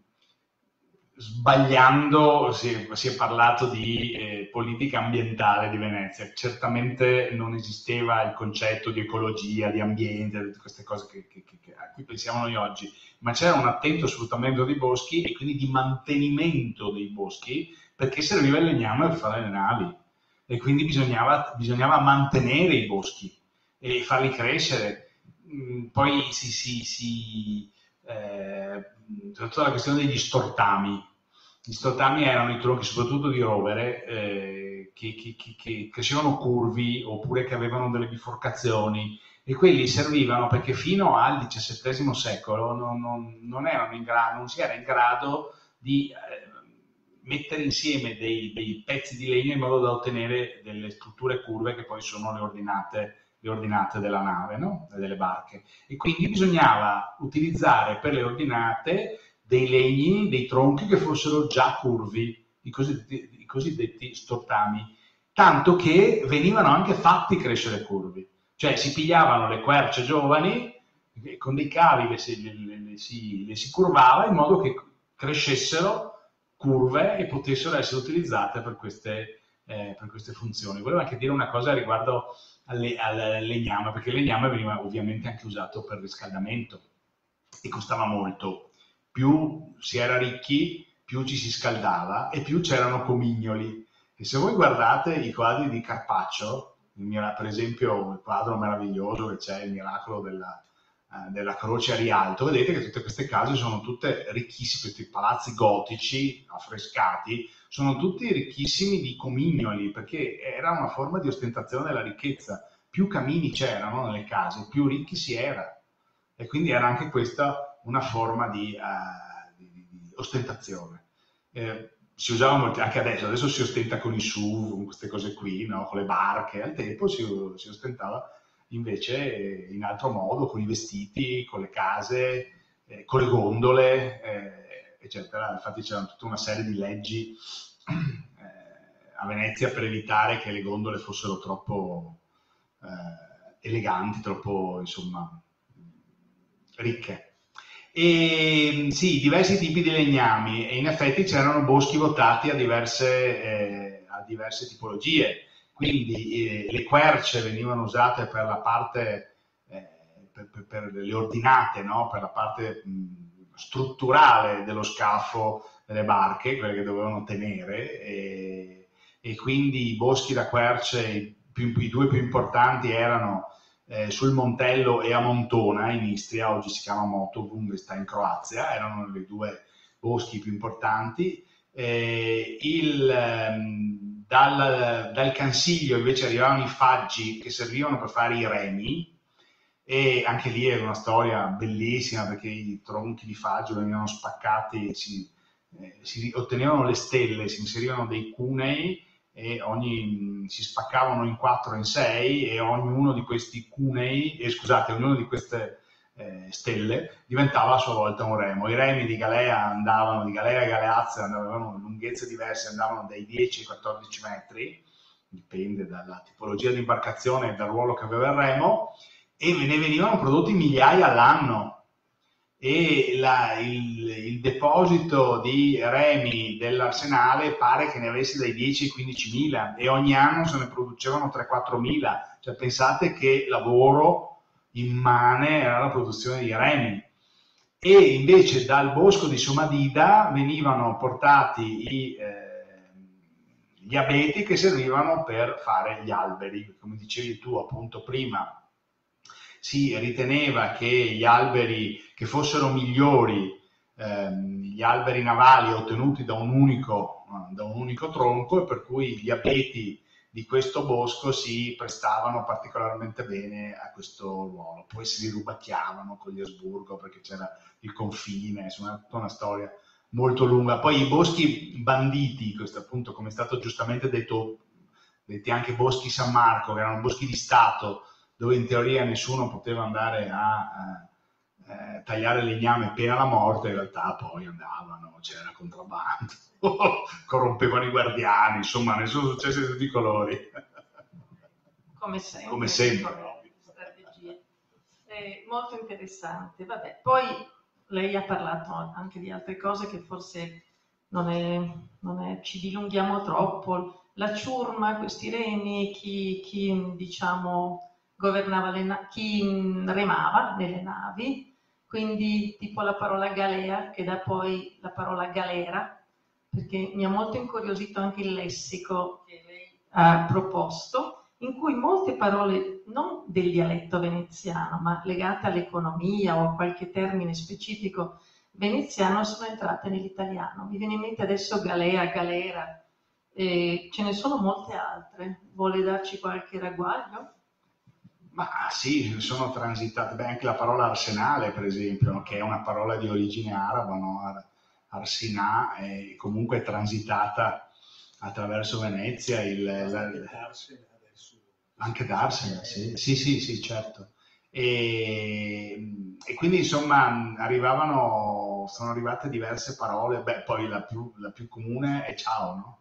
Speaker 4: sbagliando si, si è parlato di eh, politica ambientale di Venezia. Certamente non esisteva il concetto di ecologia, di ambiente, tutte queste cose che, che, che, a cui pensiamo noi oggi, ma c'era un attento sfruttamento dei boschi e quindi di mantenimento dei boschi perché serviva il legname per fare le navi e quindi bisognava, bisognava mantenere i boschi e farli crescere. Poi si, si, si eh, tutta la questione degli stortami. Gli stortami erano i tronchi soprattutto di rovere eh, che, che, che, che crescevano curvi oppure che avevano delle biforcazioni e quelli servivano perché fino al diciassettesimo secolo non, non, non, erano in grado, non si era in grado di eh, mettere insieme dei, dei pezzi di legno in modo da ottenere delle strutture curve che poi sono le ordinate le ordinate della nave, no? Delle barche, e quindi bisognava utilizzare per le ordinate dei legni, dei tronchi che fossero già curvi, i cosiddetti, i cosiddetti stortami. tanto che venivano anche fatti crescere curvi, cioè si pigliavano le querce giovani, con dei cavi le si, le, le, si, le si curvava in modo che crescessero curve e potessero essere utilizzate per queste, eh, per queste funzioni. Volevo anche dire una cosa riguardo alle, al legname, perché il legname veniva ovviamente anche usato per riscaldamento e costava molto. Più si era ricchi, più ci si scaldava e più c'erano comignoli. E se voi guardate i quadri di Carpaccio, per esempio il quadro meraviglioso che c'è, il miracolo della, eh, della croce a rialto, vedete che tutte queste case sono tutte ricchissime, questi palazzi gotici affrescati, sono tutti ricchissimi di comignoli, perché era una forma di ostentazione della ricchezza. Più camini c'erano nelle case, più ricchi si era. E quindi era anche questa una forma di, uh, di, di ostentazione. Eh, si usava molto, anche adesso, adesso si ostenta con i S U V, con queste cose qui, no? Con le barche, al tempo si, si ostentava invece in altro modo, con i vestiti, con le case, eh, con le gondole, eh, eccetera. Infatti c'erano tutta una serie di leggi eh, a Venezia per evitare che le gondole fossero troppo eh, eleganti, troppo, insomma, ricche. E sì, diversi tipi di legnami, e in effetti c'erano boschi votati a diverse, eh, a diverse tipologie, quindi eh, le querce venivano usate per la parte, eh, per, per, per le ordinate, no? Per la parte mh, strutturale dello scafo, delle barche, quelle che dovevano tenere, e, e quindi i boschi da querce, i, più, i due più importanti erano Eh, sul Montello e a Montona in Istria, oggi si chiama Motovun e sta in Croazia, erano i due boschi più importanti. Eh, il, ehm, dal, dal Cansiglio invece arrivavano i faggi che servivano per fare i remi, e anche lì era una storia bellissima, perché i tronchi di faggio venivano spaccati, si, eh, si ottenevano le stelle, si inserivano dei cunei e ogni, si spaccavano in quattro o in sei, e ognuno di questi cunei, eh, scusate, ognuno di queste eh, stelle diventava a sua volta un remo. I remi di galea andavano, di galea e galeazza, avevano lunghezze diverse, andavano dai dieci ai quattordici metri, dipende dalla tipologia di imbarcazione e dal ruolo che aveva il remo, e ne venivano prodotti migliaia all'anno. E la, il, il deposito di remi dell'arsenale pare che ne avesse dai dieci ai quindicimila, e ogni anno se ne producevano tre quattro mila. Cioè, pensate che lavoro immane era la produzione di remi. E invece dal bosco di Somadida venivano portati i, eh, gli abeti che servivano per fare gli alberi. Come dicevi tu appunto prima, si riteneva che gli alberi che fossero migliori, ehm, gli alberi navali ottenuti da un, unico, da un unico tronco, e per cui gli abeti di questo bosco si prestavano particolarmente bene a questo ruolo. Poi se li rubacchiavano con gli Asburgo perché c'era il confine, insomma, tutta una storia molto lunga. Poi i boschi banditi, questo appunto, come è stato giustamente detto, detti anche boschi San Marco, che erano boschi di Stato, dove in teoria nessuno poteva andare a eh, tagliare legname pena la morte, in realtà poi andavano, c'era contrabbando, corrompevano i guardiani, insomma ne sono successi di tutti i colori.
Speaker 2: Come sempre.
Speaker 4: Come sempre.
Speaker 2: Strategie. Eh, molto interessante. Vabbè, poi lei ha parlato anche di altre cose che forse non è, non è, ci dilunghiamo troppo. La ciurma, questi remi, chi, chi diciamo governava le navi, chi remava nelle navi, quindi tipo la parola galea, che dà poi la parola galera, perché mi ha molto incuriosito anche il lessico che lei ha proposto, in cui molte parole non del dialetto veneziano, ma legate all'economia o a qualche termine specifico veneziano, sono entrate nell'italiano. Mi viene in mente adesso galea, galera, e ce ne sono molte altre. Vuole darci qualche ragguaglio?
Speaker 4: Ma sì, sono transitate. Beh, anche la parola arsenale, per esempio, che è una parola di origine araba, no? Ar- Arsinà, è comunque transitata attraverso Venezia. Il, la, anche Darsena, sì, sì, sì, sì, certo. E, e quindi insomma arrivavano, sono arrivate diverse parole. Beh, poi la più, la più comune è ciao, no?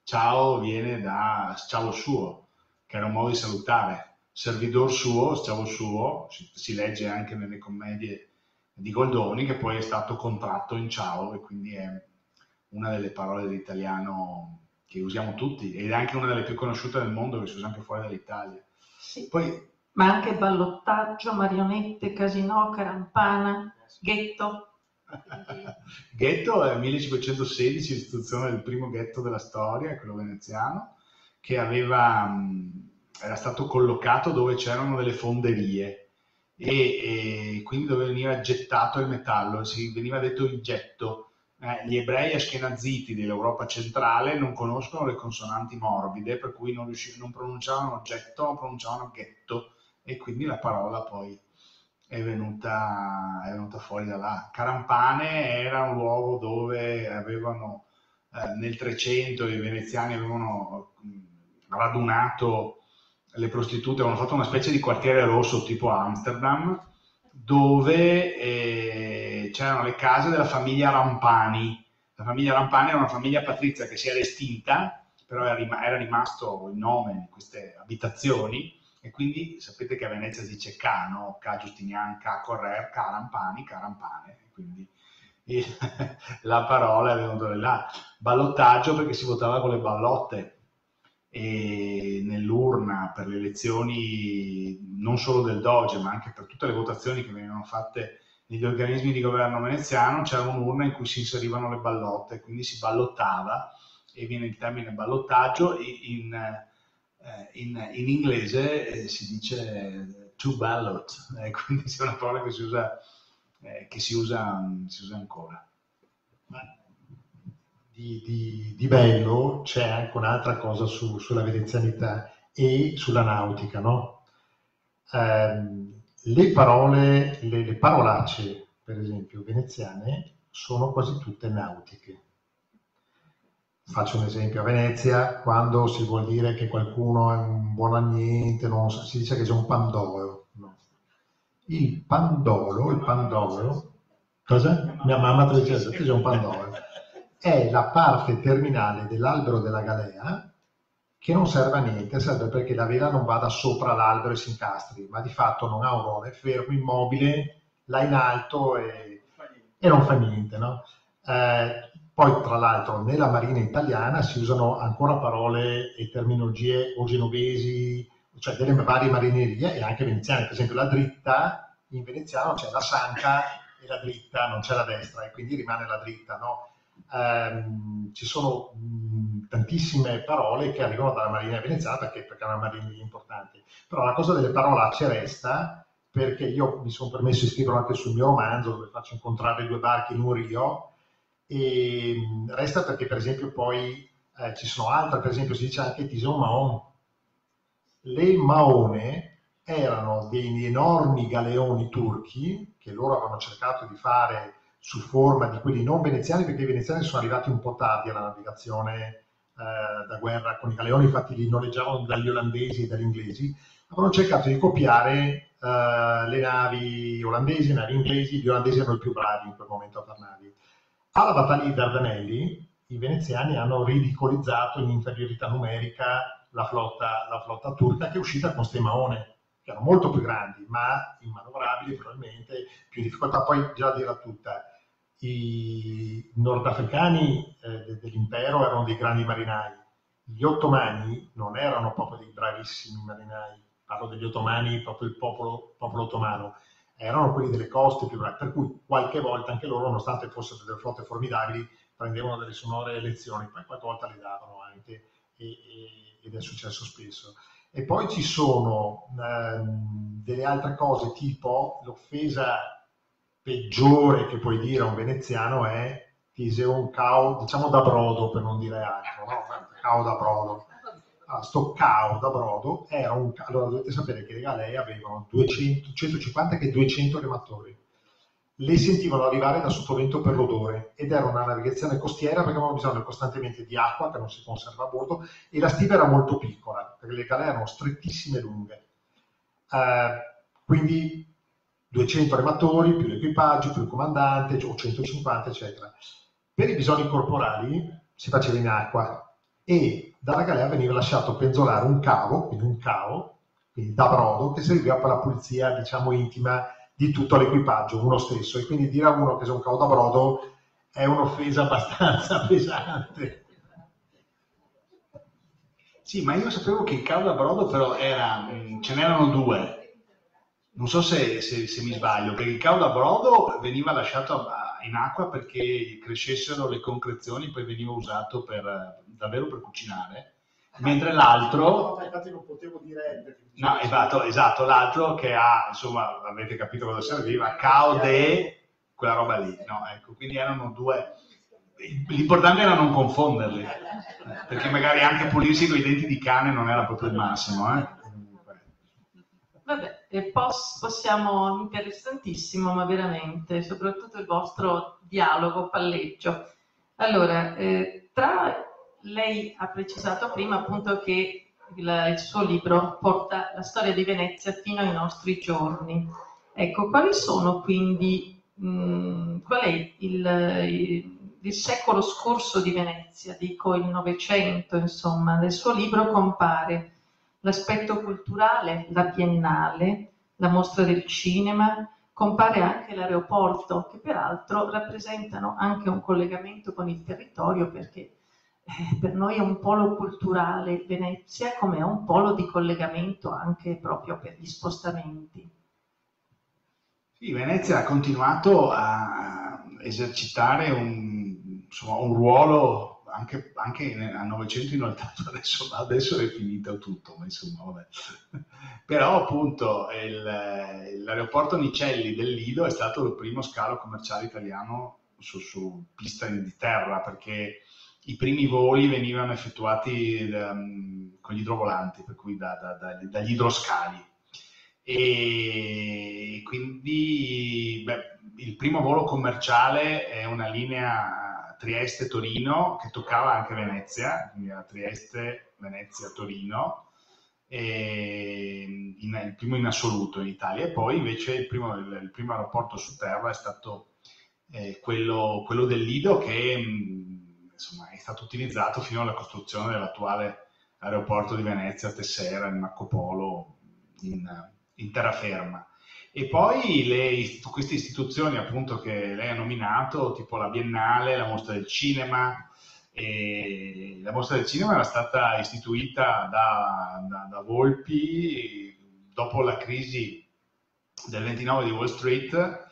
Speaker 4: ciao viene da sciavo suo, che era un modo di salutare. Servidor suo, sciavo suo, si, si legge anche nelle commedie di Goldoni, che poi è stato contratto in ciao, e quindi è una delle parole dell'italiano che usiamo tutti, ed è anche una delle più conosciute del mondo, che si usa anche fuori dall'Italia.
Speaker 2: Sì.
Speaker 4: Poi,
Speaker 2: ma anche ballottaggio, marionette, casinò, carampana, ghetto.
Speaker 4: Ghetto è millecinquecentosedici, l'istituzione del primo ghetto della storia, quello veneziano, che aveva, era stato collocato dove c'erano delle fonderie, e, e quindi dove veniva gettato il metallo, si veniva detto il getto. Eh, gli ebrei ashkenaziti dell'Europa centrale non conoscono le consonanti morbide, per cui non, riuscivano, non pronunciavano getto, ma pronunciavano ghetto, e quindi la parola poi è venuta, è venuta fuori da là. Carampane era un luogo dove avevano, eh, nel trecento i veneziani avevano radunato le prostitute, avevano fatto una specie di quartiere rosso tipo Amsterdam, dove eh, c'erano le case della famiglia Rampani. La famiglia Rampani era una famiglia patrizia che si era estinta, però era, rim- era rimasto il nome di queste abitazioni, e quindi sapete che a Venezia si dice Ca, no? Ca Giustinian, Ca Correr, Ca Rampani, Ca Rampane, quindi il, la parola è venuta da là. Ballottaggio perché si votava con le ballotte, e nell'urna per le elezioni non solo del Doge, ma anche per tutte le votazioni che venivano fatte negli organismi di governo veneziano, c'era un'urna in cui si inserivano le ballotte, quindi si ballottava, e viene il termine ballottaggio. In, in, in inglese eh, si dice to ballot, eh, quindi è una parola che si usa, eh, che si usa, si usa ancora.
Speaker 5: Di, di, di bello c'è anche un'altra cosa su, sulla venezianità e sulla nautica, no? Um, le parole, le, le parolacce, per esempio, veneziane, sono quasi tutte nautiche. Faccio un esempio: a Venezia, quando si vuol dire che qualcuno è un buon a niente, non so, si dice che c'è un pandolo. No. Il pandolo, il pandolo, cosa? Mia mamma ti dice che c'è un pandolo. È la parte terminale dell'albero della galea che non serve a niente, serve perché la vela non vada sopra l'albero e si incastri, ma di fatto non ha un ruolo, è fermo, immobile, là in alto e, e non fa niente, no? Eh, poi tra l'altro nella marina italiana si usano ancora parole e terminologie o genovesi, cioè delle varie marinerie, e anche veneziane. Per esempio la dritta, in veneziano c'è la sanca e la dritta, non c'è la destra, e quindi rimane la dritta, no? Um, ci sono um, tantissime parole che arrivano dalla marina veneziana perché, perché è una marina importante, però la cosa delle parolacce resta, perché io mi sono permesso di scriverlo anche sul mio romanzo, dove faccio incontrare due barchi in un rio, e um, resta perché per esempio poi eh, ci sono altre, per esempio si dice anche tison maon. Le maone erano degli enormi galeoni turchi che loro avevano cercato di fare su forma di quelli non veneziani, perché i veneziani sono arrivati un po' tardi alla navigazione eh, da guerra con i galeoni, infatti li noleggiavano dagli olandesi e dagli inglesi. Avevano cercato di copiare eh, le navi olandesi, le navi inglesi. Gli olandesi erano i più bravi in quel momento a far navi. Alla battaglia di Dardanelli i veneziani hanno ridicolizzato in inferiorità numerica la flotta, la flotta turca, che è uscita con ste maone, che erano molto più grandi, ma immanovrabili, probabilmente più difficoltà. Poi già a dirla tutta, i nordafricani eh, dell'impero erano dei grandi marinai, gli ottomani non erano proprio dei bravissimi marinai, parlo degli ottomani, proprio il popolo, popolo ottomano, erano quelli delle coste più bravi, per cui qualche volta anche loro, nonostante fossero delle flotte formidabili, prendevano delle sonore lezioni, poi qualche volta le davano anche, e, e, ed è successo spesso. E poi ci sono ehm, delle altre cose, tipo l'offesa peggiore che puoi dire a un veneziano è ti sei un cao, diciamo da brodo, per non dire altro, no? Cao da brodo. Ah, sto cao da brodo era un... Allora dovete sapere che le galee avevano duecento, centocinquanta che duecento rematori. Le sentivano arrivare da sottovento per l'odore, ed era una navigazione costiera perché avevano bisogno costantemente di acqua che non si conserva a bordo, e la stiva era molto piccola perché le galee erano strettissime e lunghe. Uh, quindi duecento rematori, più l'equipaggio, più il comandante, o centocinquanta, eccetera. Per i bisogni corporali si faceva in acqua, e dalla galea veniva lasciato penzolare un cavo, quindi un cavo, quindi da brodo, che serviva per la pulizia, diciamo, intima di tutto l'equipaggio, uno stesso. E quindi dire a uno che c'è un cavo da brodo è un'offesa abbastanza pesante.
Speaker 4: Sì, ma io sapevo che il cavo da brodo però era, ce n'erano due, non so se, se, se mi sbaglio, perché il cavo da brodo veniva lasciato in acqua perché crescessero le concrezioni, poi veniva usato per, davvero per cucinare, mentre l'altro...
Speaker 5: No, infatti non potevo dire...
Speaker 4: No, esatto, esatto, l'altro che ha, insomma, avete capito cosa serviva, cao de, quella roba lì, no? Ecco, quindi erano due... L'importante era non confonderli, perché magari anche pulirsi con i denti di cane non era proprio il massimo, eh?
Speaker 2: Vabbè, e pos- possiamo, interessantissimo, ma veramente, soprattutto il vostro dialogo, palleggio. Allora, eh, tra lei ha precisato prima appunto che il, il suo libro porta la storia di Venezia fino ai nostri giorni. Ecco, quali sono quindi, mh, qual è il, il il secolo scorso di Venezia, dico il Novecento, insomma, nel suo libro compare l'aspetto culturale, la Biennale, la mostra del cinema, compare anche l'aeroporto, che peraltro rappresentano anche un collegamento con il territorio, perché eh, per noi è un polo culturale Venezia, come è un polo di collegamento anche proprio per gli spostamenti.
Speaker 4: Sì, Venezia ha continuato a esercitare un, insomma, un ruolo anche, anche al Novecento inoltrato, adesso, adesso è finito tutto, ma insomma, vabbè. Però appunto il, l'aeroporto Nicelli del Lido è stato il primo scalo commerciale italiano su, su pista di terra, perché i primi voli venivano effettuati da, con gli idrovolanti, per cui da, da, da, dagli idroscali. E quindi beh, il primo volo commerciale è una linea Trieste-Torino che toccava anche Venezia, quindi era Trieste, Venezia, Torino, e in, il primo in assoluto in Italia. E poi invece il primo, il, il primo aeroporto su terra è stato eh, quello, quello del Lido, che mh, insomma, è stato utilizzato fino alla costruzione dell'attuale aeroporto di Venezia, Tessera, il Marco Polo, in in terraferma. E poi le, queste istituzioni appunto che lei ha nominato, tipo la Biennale, la Mostra del Cinema, e la Mostra del Cinema era stata istituita da, da, da Volpi dopo la crisi del ventinove di Wall Street,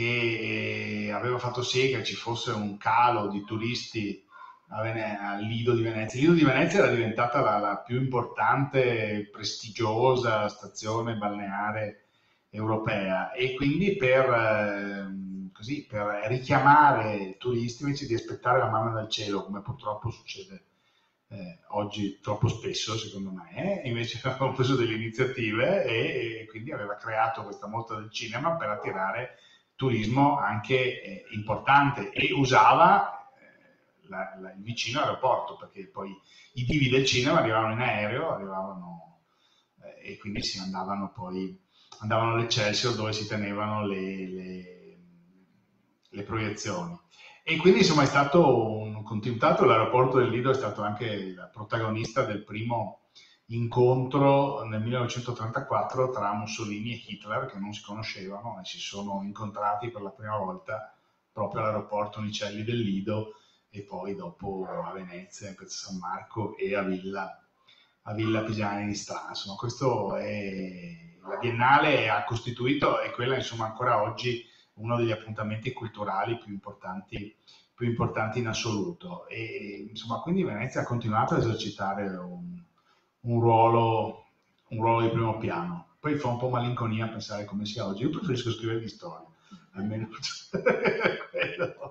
Speaker 4: che aveva fatto sì che ci fosse un calo di turisti al Lido di Venezia. Il Lido di Venezia era diventata la, la più importante, prestigiosa stazione balneare europea, e quindi per, eh, così, per richiamare turisti, invece di aspettare la manna dal cielo, come purtroppo succede eh, oggi troppo spesso secondo me, eh, invece avevano preso delle iniziative e, e quindi aveva creato questa mostra del cinema per attirare turismo anche eh, importante, e usava La, la, il vicino aeroporto, perché poi i divi del cinema arrivavano in aereo, arrivavano eh, e quindi si andavano poi andavano all'Excelsior, dove si tenevano le, le, le proiezioni. E quindi insomma è stato un continuato. L'aeroporto del Lido è stato anche il protagonista del primo incontro nel millenovecentotrentaquattro tra Mussolini e Hitler, che non si conoscevano e si sono incontrati per la prima volta proprio all'aeroporto Nicelli del Lido, e poi dopo a Venezia, in Piazza San Marco, e a Villa, a Villa Pisani di Stra. Insomma, questo è la Biennale, ha costituito, e quella insomma ancora oggi uno degli appuntamenti culturali più importanti, più importanti in assoluto. E insomma, quindi Venezia ha continuato a esercitare un, un ruolo, un ruolo di primo piano. Poi fa un po' malinconia pensare come sia oggi. Io preferisco scrivere di storia, almeno quello.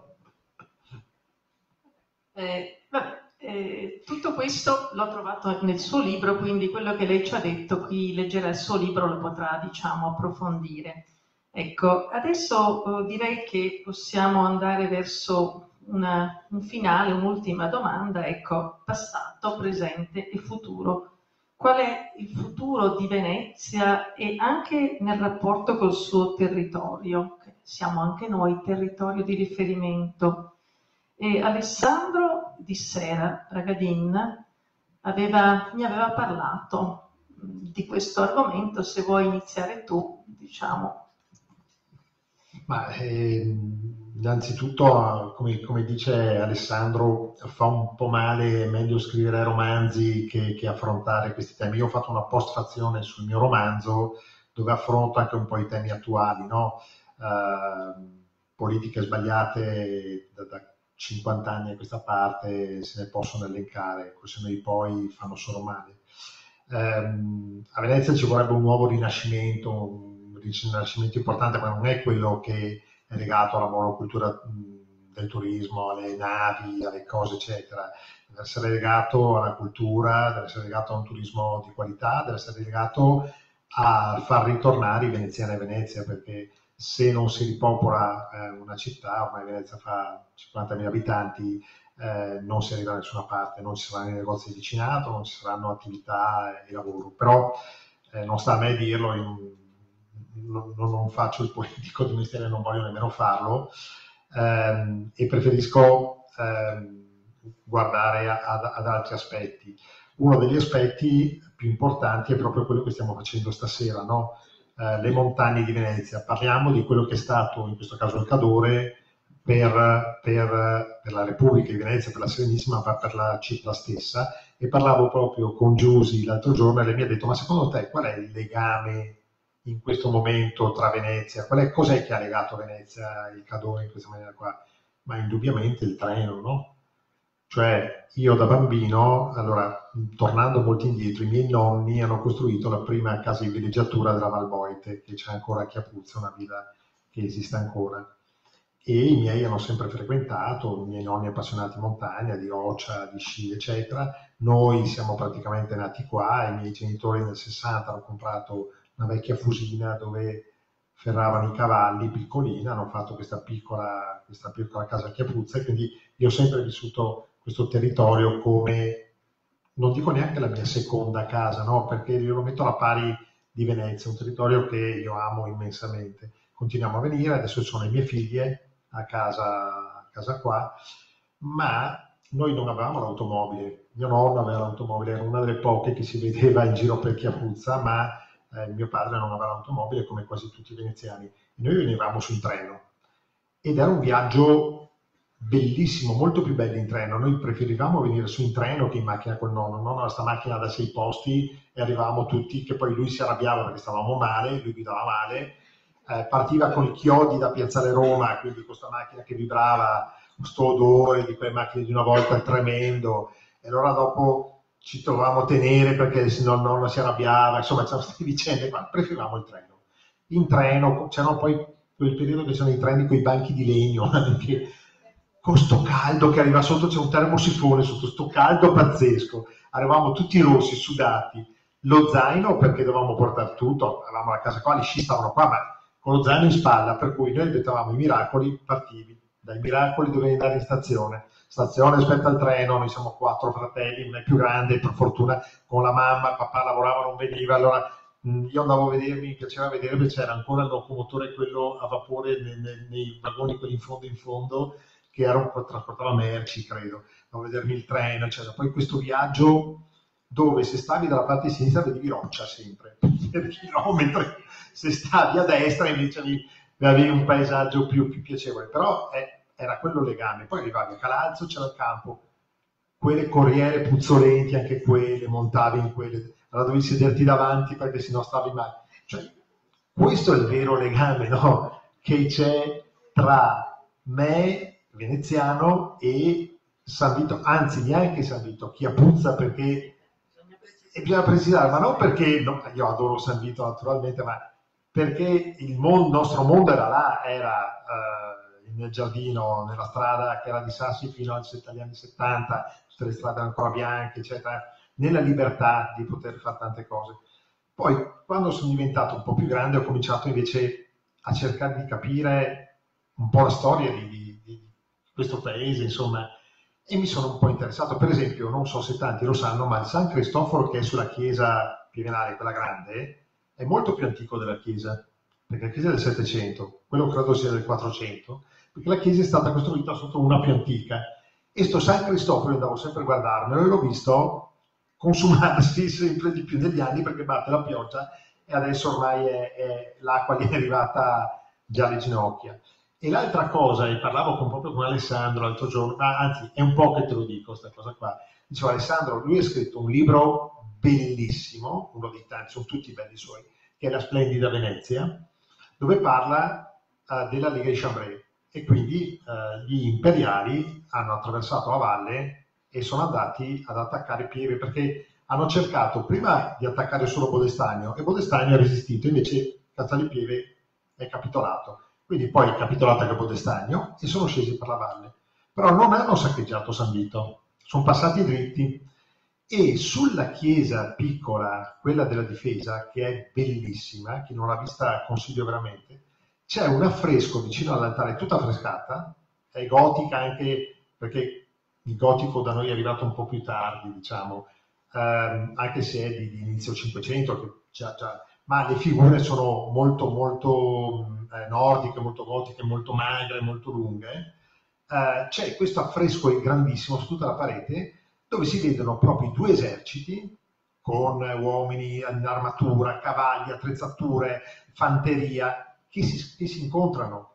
Speaker 2: Eh, vabbè, eh, tutto questo l'ho trovato nel suo libro, quindi quello che lei ci ha detto, chi leggerà il suo libro lo potrà, diciamo, approfondire. Ecco, adesso eh, direi che possiamo andare verso una, un finale, un'ultima domanda. Ecco, passato, presente e futuro. Qual è il futuro di Venezia e anche nel rapporto col suo territorio? Siamo anche noi territorio di riferimento. E Alessandro Di Sera, Ragadin, aveva, mi aveva parlato di questo argomento. Se vuoi iniziare tu, diciamo.
Speaker 5: Ma eh, innanzitutto, come, come dice Alessandro, fa un po' male, è meglio scrivere romanzi che, che affrontare questi temi. Io ho fatto una postfazione sul mio romanzo dove affronto anche un po' i temi attuali, no? Uh, politiche sbagliate da, da cinquanta anni a questa parte se ne possono elencare, se noi poi fanno solo male. Um, a Venezia ci vorrebbe un nuovo rinascimento, un rinascimento importante, ma non è quello che è legato alla monocultura mh, del turismo, alle navi, alle cose eccetera. Deve essere legato alla cultura, deve essere legato a un turismo di qualità, deve essere legato a far ritornare i veneziani a Venezia, perché se non si ripopola eh, una città, ormai Venezia fa cinquantamila abitanti, eh, non si arriva da nessuna parte, non ci saranno i negozi di vicinato, non ci saranno attività e lavoro. Però eh, non sta a me dirlo, in, non, non faccio il politico di mestiere, non voglio nemmeno farlo, ehm, e preferisco ehm, guardare ad, ad altri aspetti. Uno degli aspetti più importanti è proprio quello che stiamo facendo stasera, no? Eh, le montagne di Venezia. Parliamo di quello che è stato, in questo caso il Cadore, per, per, per la Repubblica di Venezia, per la Serenissima, ma per la città stessa. E parlavo proprio con Giusy l'altro giorno e lei mi ha detto: ma secondo te qual è il legame in questo momento tra Venezia? Qual è, cos'è che ha legato Venezia il Cadore in questa maniera qua? Ma indubbiamente il treno, no? Cioè, io da bambino, allora, tornando molto indietro, i miei nonni hanno costruito la prima casa di villeggiatura della Valboite, che c'è ancora a Chiapuzza, una villa che esiste ancora. E i miei hanno sempre frequentato, i miei nonni appassionati di montagna, di roccia, di sci, eccetera. Noi siamo praticamente nati qua, i miei genitori nel sessanta hanno comprato una vecchia fusina dove ferravano i cavalli, piccolina, hanno fatto questa piccola, questa piccola casa a Chiapuzza, e quindi io ho sempre vissuto questo territorio come, non dico neanche la mia seconda casa, no? Perché io lo metto alla pari di Venezia, un territorio che io amo immensamente. Continuiamo a venire, adesso sono le mie figlie a casa, a casa qua, ma noi non avevamo l'automobile. Mio nonno aveva l'automobile, era una delle poche che si vedeva in giro per Chiapuzza, ma eh, mio padre non aveva l'automobile come quasi tutti i veneziani. E noi venivamo su in treno ed era un viaggio bellissimo, molto più bello in treno. Noi preferivamo venire su in treno che in macchina col nonno. Nonno aveva sta macchina da sei posti e arrivavamo tutti, che poi lui si arrabbiava perché stavamo male, lui guidava male, eh, partiva con i chiodi da Piazzale Roma, quindi questa macchina che vibrava, questo odore di quelle macchine di una volta tremendo, e allora dopo ci dovevamo tenere perché se no il nonno si arrabbiava, insomma c'erano queste vicende, ma preferivamo il treno. In treno c'erano poi quel periodo che c'erano i treni con i banchi di legno, anche con sto caldo che arriva sotto, c'è un termosifone sotto, sto caldo pazzesco, arrivavamo tutti rossi, sudati, lo zaino perché dovevamo portare tutto, avevamo la casa qua, gli sci stavano qua, ma con lo zaino in spalla, per cui noi aspettavamo i miracoli, partivi, dai miracoli dovevi andare in stazione, stazione aspetta il treno, noi siamo quattro fratelli, uno è più grande, per fortuna con la mamma, il papà lavorava, non veniva, allora mh, io andavo a vedermi, mi piaceva vedere perché c'era ancora il locomotore, quello a vapore nei, nei, nei vagoni, quelli in fondo in fondo, che era un po' trasportava merci, credo, a vedermi il treno, eccetera. Poi questo viaggio dove se stavi dalla parte di sinistra vedevi roccia sempre, per chilometri, se stavi a destra invece avevi un paesaggio più, più piacevole, però è, era quello il legame. Poi arrivavi a Calalzo, c'era il campo, quelle corriere puzzolenti, anche quelle, montavi in quelle, allora dovevi sederti davanti perché sennò stavi male. Cioè, questo è il vero legame, no? Che c'è tra me veneziano e San Vito, anzi neanche San Vito, Chiapuzza, perché e bisogna precisare, ma non perché no, io adoro San Vito naturalmente, ma perché il mondo, nostro mondo era là, era eh, nel giardino, nella strada che era di Sassi fino agli anni settanta, tutte le strade ancora bianche, eccetera, nella libertà di poter fare tante cose. Poi, quando sono diventato un po' più grande, ho cominciato invece a cercare di capire un po' la storia di, di, di questo paese, insomma, e mi sono un po' interessato. Per esempio, non so se tanti lo sanno, ma il San Cristoforo che è sulla chiesa pirenale, quella grande, è molto più antico della chiesa, perché la chiesa è del settecento, quello credo sia del quattrocento, perché la chiesa è stata costruita sotto una più antica. E sto San Cristoforo, io andavo sempre a guardarmelo e l'ho visto consumarsi sempre di più negli anni perché batte la pioggia e adesso ormai è, è, l'acqua gli è arrivata già alle ginocchia. E l'altra cosa, e parlavo con, proprio con Alessandro l'altro giorno, ah, anzi è un po' che te lo dico questa cosa qua, dicevo Alessandro, lui ha scritto un libro bellissimo, uno dei tanti, sono tutti belli suoi, che è La splendida Venezia, dove parla uh, della Lega di Chambray e quindi uh, gli imperiali hanno attraversato la valle e sono andati ad attaccare Pieve perché hanno cercato prima di attaccare solo Bodestagno e Bodestagno ha resistito, invece Castel di Pieve è capitolato. Quindi poi è capitolato anche Bodestagno e sono scesi per la valle. Però non hanno saccheggiato San Vito, sono passati dritti e sulla chiesa piccola, quella della difesa, che è bellissima, chi non l'ha vista consiglio veramente, c'è un affresco vicino all'altare, tutta affrescata, è gotica anche perché il gotico da noi è arrivato un po' più tardi, diciamo, ehm, anche se è di, di inizio Cinquecento, che già, già, ma le figure sono molto molto eh, nordiche, molto gotiche, molto magre, molto lunghe. Eh, c'è questo affresco grandissimo su tutta la parete dove si vedono proprio i due eserciti con uomini in armatura, cavalli, attrezzature, fanteria che si, che si incontrano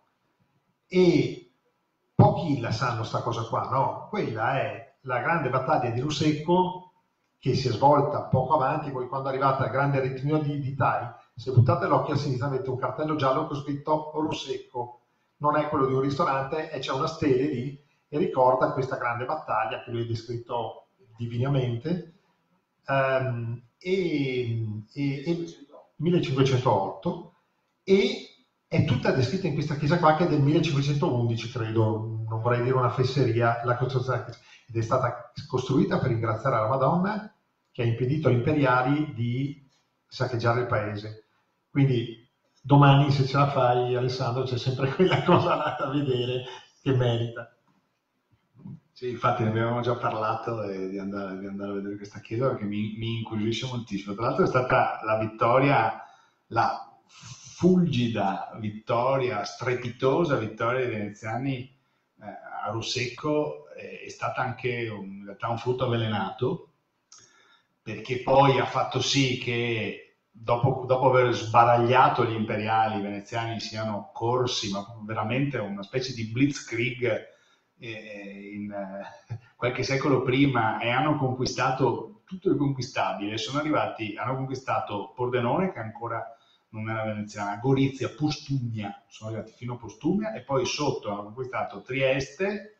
Speaker 5: e pochi la sanno sta cosa qua, no? Quella è la grande battaglia di Rusecco che si è svolta poco avanti, poi quando è arrivata il grande retino di, di Tai, se buttate l'occhio a sinistra avete un cartello giallo con scritto Rusecco, non è quello di un ristorante e c'è una stele lì e ricorda questa grande battaglia che lui ha descritto divinamente um, e, e, e millecinquecentootto e è tutta descritta in questa chiesa qua che è del millecinquecentoundici credo, non vorrei dire una fesseria, la costruzione ed è stata costruita per ringraziare la Madonna che ha impedito agli imperiali di saccheggiare il paese. Quindi domani se ce la fai Alessandro c'è sempre quella cosa là da vedere che merita.
Speaker 4: Sì, infatti ne avevamo già parlato eh, di, andare, di andare a vedere questa chiesa perché mi, mi incuriosisce moltissimo. Tra l'altro è stata la vittoria, la fulgida vittoria, strepitosa vittoria dei veneziani eh, a Rusecco, eh, è stata anche un, in realtà un frutto avvelenato perché poi ha fatto sì che dopo, dopo aver sbaragliato gli imperiali i veneziani siano corsi, ma veramente una specie di blitzkrieg in eh, qualche secolo prima e hanno conquistato tutto il conquistabile, sono arrivati, hanno conquistato Pordenone che ancora non era veneziana, Gorizia, Postumia, sono arrivati fino a Postumia e poi sotto hanno conquistato Trieste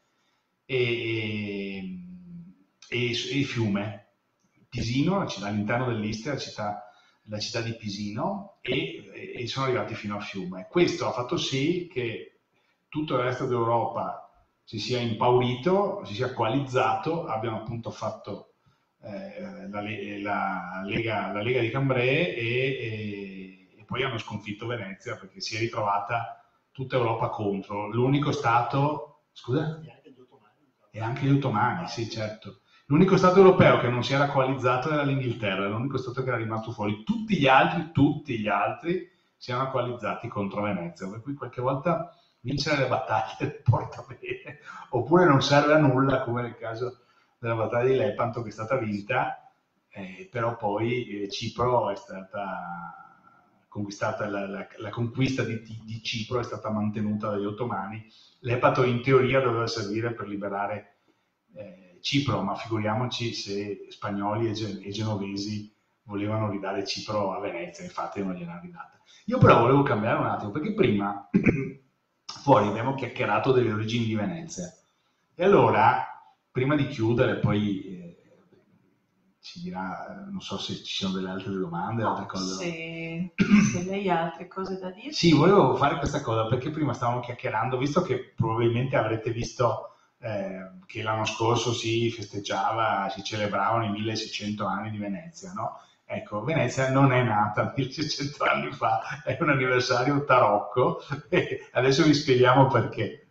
Speaker 4: e, e, e Fiume, Pisino, la città, all'interno dell'Istria, la città, la città di Pisino e, e sono arrivati fino a Fiume. Questo ha fatto sì che tutto il resto d'Europa si sia impaurito, si sia coalizzato, abbiano appunto fatto eh, la, la, Lega, la Lega di Cambrai e, e, e poi hanno sconfitto Venezia perché si è ritrovata tutta Europa contro. L'unico stato, scusa? E anche gli ottomani. E anche gli ottomani, sì certo. L'unico stato europeo che non si era coalizzato era l'Inghilterra, l'unico stato che era rimasto fuori. Tutti gli altri, tutti gli altri si erano coalizzati contro Venezia, per cui qualche volta vincere le battaglie porta bene, oppure non serve a nulla, come nel caso della battaglia di Lepanto che è stata vinta, eh, però poi eh, Cipro è stata conquistata, la, la, la conquista di, di Cipro è stata mantenuta dagli ottomani. Lepanto in teoria doveva servire per liberare eh, Cipro, ma figuriamoci se spagnoli e, gen- e genovesi volevano ridare Cipro a Venezia, infatti non gliel'hanno ridata. Io però volevo cambiare un attimo, perché prima fuori abbiamo chiacchierato delle origini di Venezia e allora prima di chiudere poi eh, ci dirà, non so se ci sono delle altre domande, altre cose.
Speaker 2: Se, se lei ha altre cose da dire.
Speaker 4: Sì, volevo fare questa cosa perché prima stavamo chiacchierando, visto che probabilmente avrete visto eh, che l'anno scorso si festeggiava, si celebravano i milleseicento anni di Venezia, no? Ecco, Venezia non è nata milleseicento anni fa, è un anniversario tarocco e adesso vi spieghiamo perché.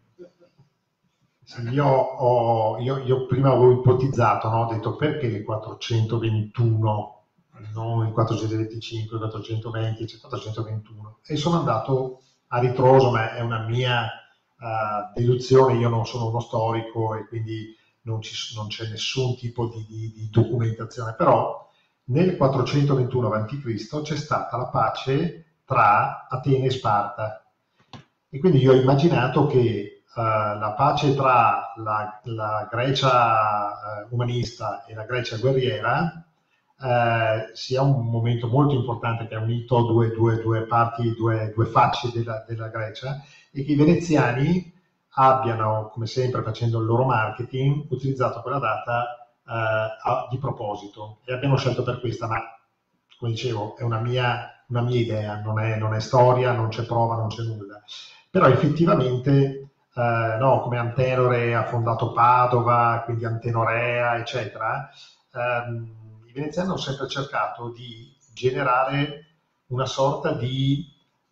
Speaker 5: Sì, io, ho, io, io prima avevo ipotizzato, no? Ho detto perché il quattrocentoventuno, non il quattrocentoventicinque, il quattrocentoventi, il quattrocentoventuno e sono andato a ritroso, ma è una mia uh, deduzione, io non sono uno storico e quindi non, ci, non c'è nessun tipo di, di, di documentazione, però nel quattrocentoventuno avanti Cristo c'è stata la pace tra Atene e Sparta, e quindi io ho immaginato che uh, la pace tra la, la Grecia uh, umanista e la Grecia guerriera uh, sia un momento molto importante che ha unito due, due, due parti, due, due facce della, della Grecia, e che i veneziani abbiano, come sempre facendo il loro marketing, utilizzato quella data Uh, di proposito, e abbiamo scelto per questa, ma come dicevo è una mia, una mia idea, non è, non è storia, non c'è prova, non c'è nulla, però effettivamente uh, no, come Antenore ha fondato Padova, quindi Antenorea eccetera, um, i veneziani hanno sempre cercato di generare una sorta di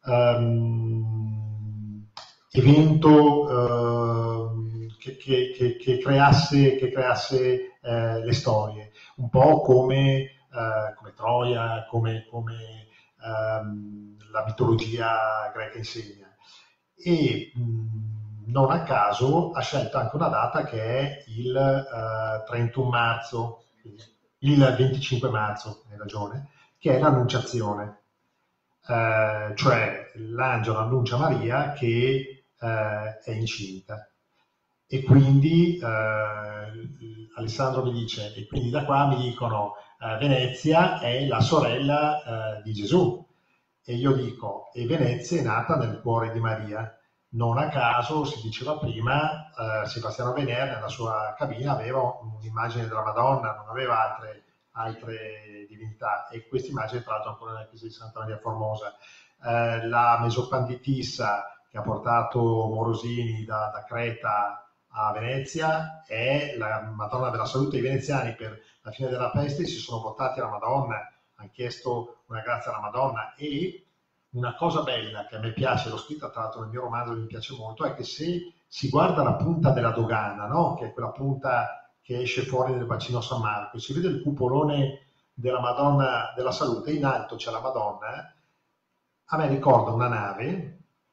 Speaker 5: um, evento uh, che, che, che, che creasse, che creasse Eh, le storie, un po' come, eh, come Troia, come, come ehm, la mitologia greca insegna. E mh, non a caso ha scelto anche una data che è il eh, trentuno marzo, il venticinque marzo, hai ragione, che è l'Annunciazione, eh, cioè l'angelo annuncia a Maria che eh, è incinta. E quindi eh, Alessandro mi dice, e quindi da qua mi dicono eh, Venezia è la sorella eh, di Gesù, e io dico, e Venezia è nata nel cuore di Maria. Non a caso si diceva prima, eh, Sebastiano Venere nella sua cabina aveva un'immagine della Madonna, non aveva altre, altre divinità, e questa immagine tra l'altro ancora nella chiesa di Santa Maria Formosa. Eh, la Mesopanditissa che ha portato Morosini da, da Creta a Venezia è la Madonna della Salute. I veneziani per la fine della peste si sono votati alla Madonna, hanno chiesto una grazia alla Madonna, e una cosa bella che a me piace, l'ho scritta tra l'altro nel mio romanzo, mi piace molto, è che se si guarda la punta della dogana, no? Che è quella punta che esce fuori nel bacino San Marco, e si vede il cupolone della Madonna della Salute, in alto c'è la Madonna, a me ricorda una nave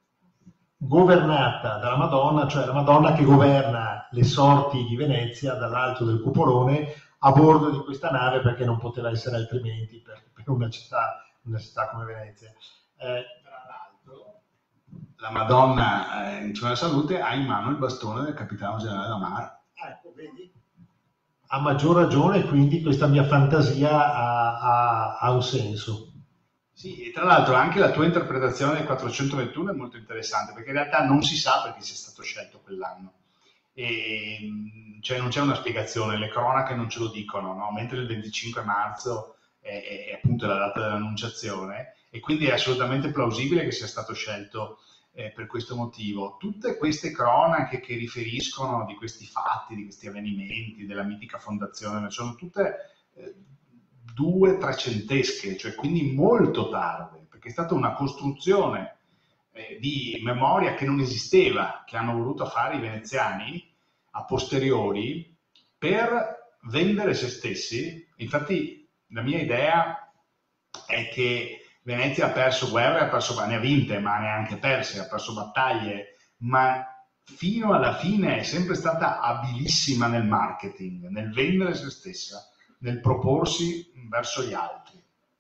Speaker 5: governata dalla Madonna, cioè la Madonna che governa le sorti di Venezia dall'alto del cupolone a bordo di questa nave, perché non poteva essere altrimenti per, per una, città, una città come Venezia. Eh,
Speaker 4: Tra l'altro la Madonna eh, in cima della Salute ha in mano il bastone del capitano generale da Mar.
Speaker 5: Ecco, vedi? A maggior ragione, quindi questa mia fantasia ha, ha, ha un senso.
Speaker 4: Sì, e tra l'altro anche la tua interpretazione del quattrocentoventuno è molto interessante, perché in realtà non si sa perché sia stato scelto quell'anno. E, cioè non c'è una spiegazione, le cronache non ce lo dicono, no? Mentre il venticinque marzo è, è, è appunto la data dell'Annunciazione, e quindi è assolutamente plausibile che sia stato scelto eh, per questo motivo. Tutte queste cronache che riferiscono di questi fatti, di questi avvenimenti, della mitica fondazione, sono tutte eh, due trecentesche, cioè quindi molto tarde, perché è stata una costruzione eh, di memoria che non esisteva, che hanno voluto fare i veneziani a posteriori per vendere se stessi. Infatti la mia idea è che Venezia ha perso guerre, ha perso, ne ha vinte, ma ne ha anche perse, ha perso battaglie, ma fino alla fine è sempre stata abilissima nel marketing, nel vendere se stessa, nel proporsi verso gli altri.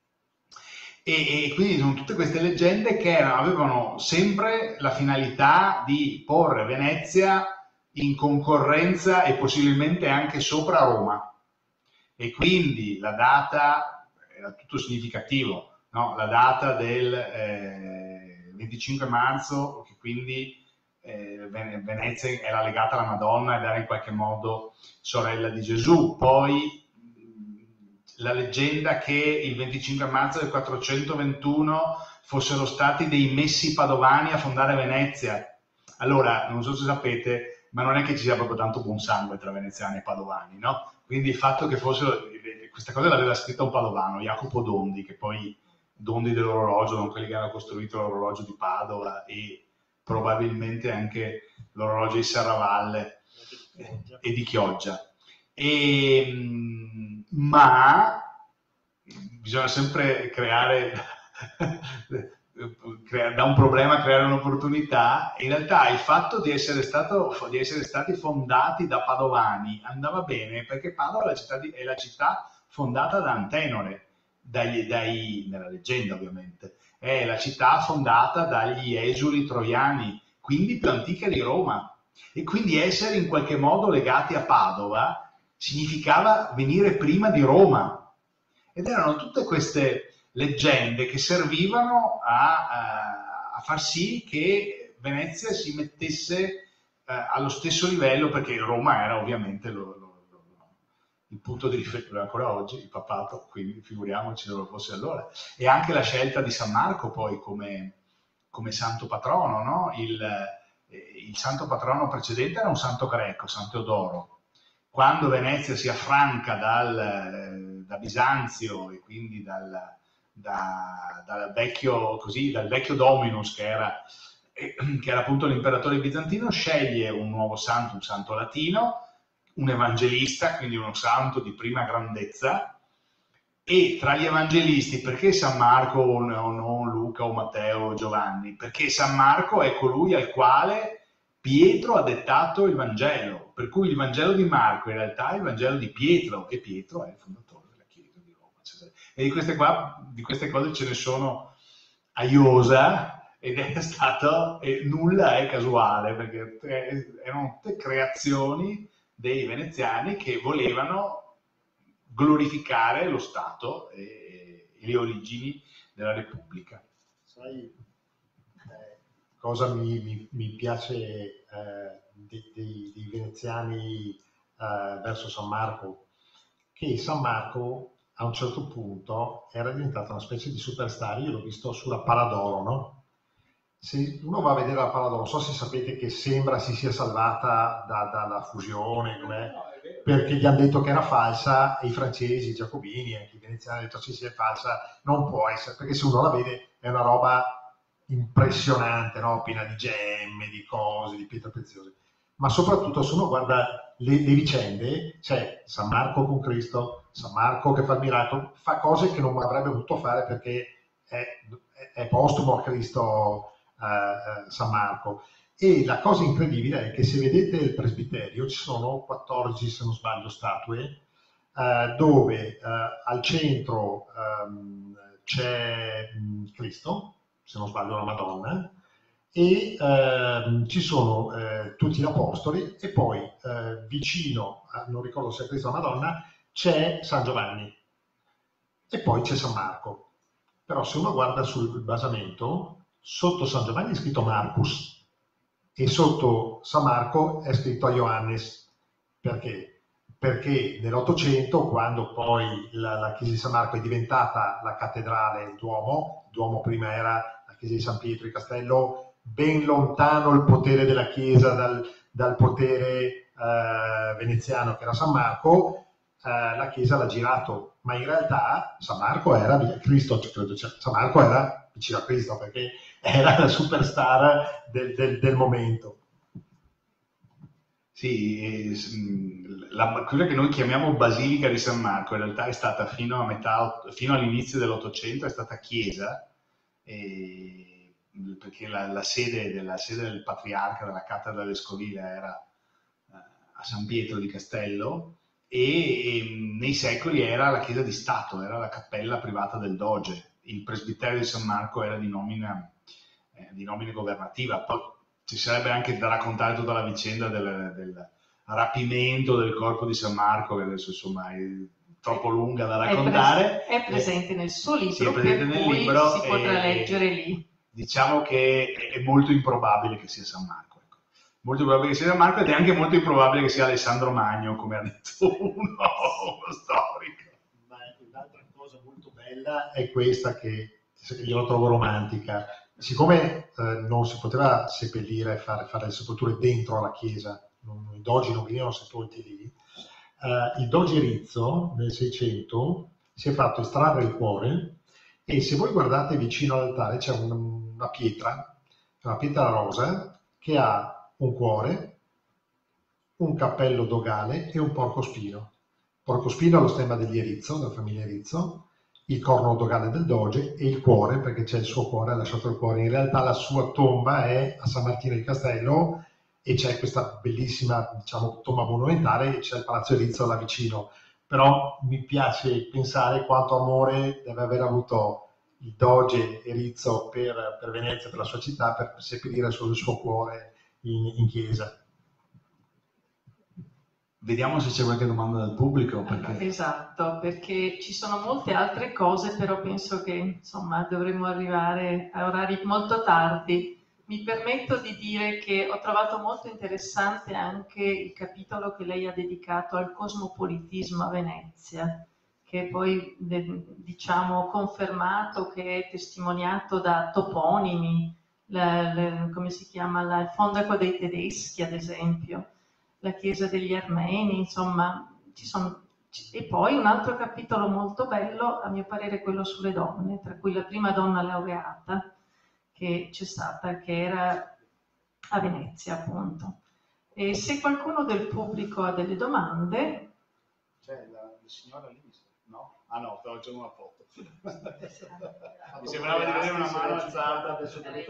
Speaker 4: E, e quindi sono tutte queste leggende che avevano sempre la finalità di porre Venezia in concorrenza e possibilmente anche sopra Roma. E quindi la data era tutto significativo, no? La data del eh, venticinque marzo, che quindi eh, Venezia era legata alla Madonna ed era in qualche modo sorella di Gesù. Poi la leggenda che il venticinque marzo del quattrocentoventuno fossero stati dei messi padovani a fondare Venezia. Allora, non so se sapete, ma non è che ci sia proprio tanto buon sangue tra veneziani e padovani, no? Quindi il fatto che fossero, questa cosa l'aveva scritta un padovano, Jacopo Dondi, che poi Dondi dell'orologio, non quelli che hanno costruito l'orologio di Padova e probabilmente anche l'orologio di Serravalle eh, e di Chioggia. E, ma bisogna sempre creare crea- da un problema creare un'opportunità, in realtà il fatto di essere, stato, di essere stati fondati da padovani andava bene, perché Padova è la città, di, è la città fondata da Antenore, dagli, dai, nella leggenda ovviamente, è la città fondata dagli esuli troiani, quindi più antica di Roma, e quindi essere in qualche modo legati a Padova significava venire prima di Roma, ed erano tutte queste leggende che servivano a, a, a far sì che Venezia si mettesse eh, allo stesso livello, perché Roma era ovviamente lo, lo, lo, il punto di riferimento ancora oggi, il papato, quindi figuriamoci dove fosse allora. E anche la scelta di San Marco poi come, come santo patrono, no? il, il santo patrono precedente era un santo greco, San Teodoro. Quando Venezia si affranca dal, da Bisanzio e quindi dal Da, dal, vecchio, così, dal vecchio Dominus, che era, che era appunto l'imperatore bizantino, sceglie un nuovo santo, un santo latino, un evangelista, quindi uno santo di prima grandezza, e tra gli evangelisti, perché San Marco o non Luca o Matteo o Giovanni? Perché San Marco è colui al quale Pietro ha dettato il Vangelo, per cui il Vangelo di Marco in realtà è il Vangelo di Pietro, e Pietro è il fondatore. E di queste, qua, di queste cose ce ne sono a iosa, ed è stato, e nulla è casuale, perché erano tutte creazioni dei veneziani che volevano glorificare lo Stato e, e le origini della Repubblica.
Speaker 5: Sai eh, cosa mi, mi, mi piace eh, dei, dei, dei veneziani eh, verso San Marco? Che San Marco a un certo punto era diventata una specie di superstar. Io l'ho visto sulla Pala d'Oro, no? Se uno va a vedere la Pala d'Oro, non so se sapete che sembra si sia salvata da, dalla fusione, com'è, perché gli hanno detto che era falsa, e i francesi, i giacobini, anche i veneziani hanno detto sì, sì, è falsa, non può essere, perché se uno la vede è una roba impressionante, no? Piena di gemme, di cose, di pietre preziose. Ma soprattutto se uno guarda le, le vicende, c'è San Marco con Cristo, San Marco che fa il miracolo, fa cose che non avrebbe potuto fare perché è, è postumo a Cristo eh, San Marco. E la cosa incredibile è che se vedete il presbiterio ci sono quattordici, se non sbaglio, statue eh, dove eh, al centro ehm, c'è mh, Cristo, se non sbaglio la Madonna, e ehm, ci sono eh, tutti gli apostoli, e poi eh, vicino, a, non ricordo se è Cristo o la Madonna, c'è San Giovanni, e poi c'è San Marco. Però se uno guarda sul basamento, sotto San Giovanni è scritto Marcus e sotto San Marco è scritto Ioannes. Perché? Perché nell'Ottocento, quando poi la, la chiesa di San Marco è diventata la cattedrale, il Duomo, il Duomo prima era la chiesa di San Pietro di Castello, ben lontano il potere della chiesa dal, dal potere eh, veneziano che era San Marco, eh, la chiesa l'ha girato, ma in realtà San Marco era Cristo, credo, cioè, San Marco era vicino a Cristo, perché era la superstar del, del, del momento.
Speaker 4: Sì, la, quella che noi chiamiamo Basilica di San Marco in realtà è stata fino, a metà, fino all'inizio dell'Ottocento, è stata chiesa, e, perché la, la, sede della, sede del patriarca della cattedra vescovile era eh, a San Pietro di Castello, e, e nei secoli era la chiesa di Stato, era la cappella privata del doge. Il presbiterio di San Marco era di nomina, eh, di nomina governativa. Poi ci sarebbe anche da raccontare tutta la vicenda del, del rapimento del corpo di San Marco, che adesso insomma è troppo lunga da raccontare.
Speaker 2: È, pres- è presente nel suo libro,
Speaker 4: sì, è presente
Speaker 2: per
Speaker 4: nel
Speaker 2: cui
Speaker 4: libro,
Speaker 2: si potrà
Speaker 4: e,
Speaker 2: leggere lì.
Speaker 4: Diciamo che è molto improbabile che sia San Marco. Ecco. Molto improbabile che sia San Marco, ed è anche molto improbabile che sia Alessandro Magno, come ha detto uno, uno storico.
Speaker 5: Ma un'altra cosa molto bella è questa, che io la trovo romantica. Siccome eh, non si poteva seppellire, fare, fare le sepolture dentro la chiesa, non, i dogi non venivano sepolti lì, eh, il doge Rizzo nel Seicento si è fatto estrarre il cuore, e se voi guardate vicino all'altare c'è un, una pietra, una pietra rosa, che ha un cuore, un cappello dogale e un porcospino. Porcospino è lo stemma degli Erizzo, della famiglia Erizzo, il corno dogale del doge e il cuore, perché c'è il suo cuore, ha lasciato il cuore. In realtà la sua tomba è a San Martino di Castello e c'è questa bellissima, diciamo, tomba monumentale e c'è il Palazzo Erizzo là vicino. Però mi piace pensare quanto amore deve aver avuto il doge Erizzo per, per Venezia, per la sua città, per seppellire solo il suo cuore in, in chiesa.
Speaker 4: Vediamo se c'è qualche domanda dal pubblico. Perché...
Speaker 2: Esatto, perché ci sono molte altre cose, però penso che insomma dovremmo arrivare a orari molto tardi. Mi permetto di dire che ho trovato molto interessante anche il capitolo che lei ha dedicato al cosmopolitismo a Venezia, che è poi diciamo confermato, che è testimoniato da toponimi, la, la, come si chiama, la, il Fondaco dei Tedeschi ad esempio, la chiesa degli Armeni, insomma, ci sono. E poi un altro capitolo molto bello, a mio parere, quello sulle donne, tra cui la prima donna laureata che c'è stata, che era a Venezia, appunto. E se qualcuno del pubblico ha delle domande...
Speaker 4: C'è la, la signora lì? No? Ah no, stavo facendo una foto. Mi sembrava di vedere una mano alzata.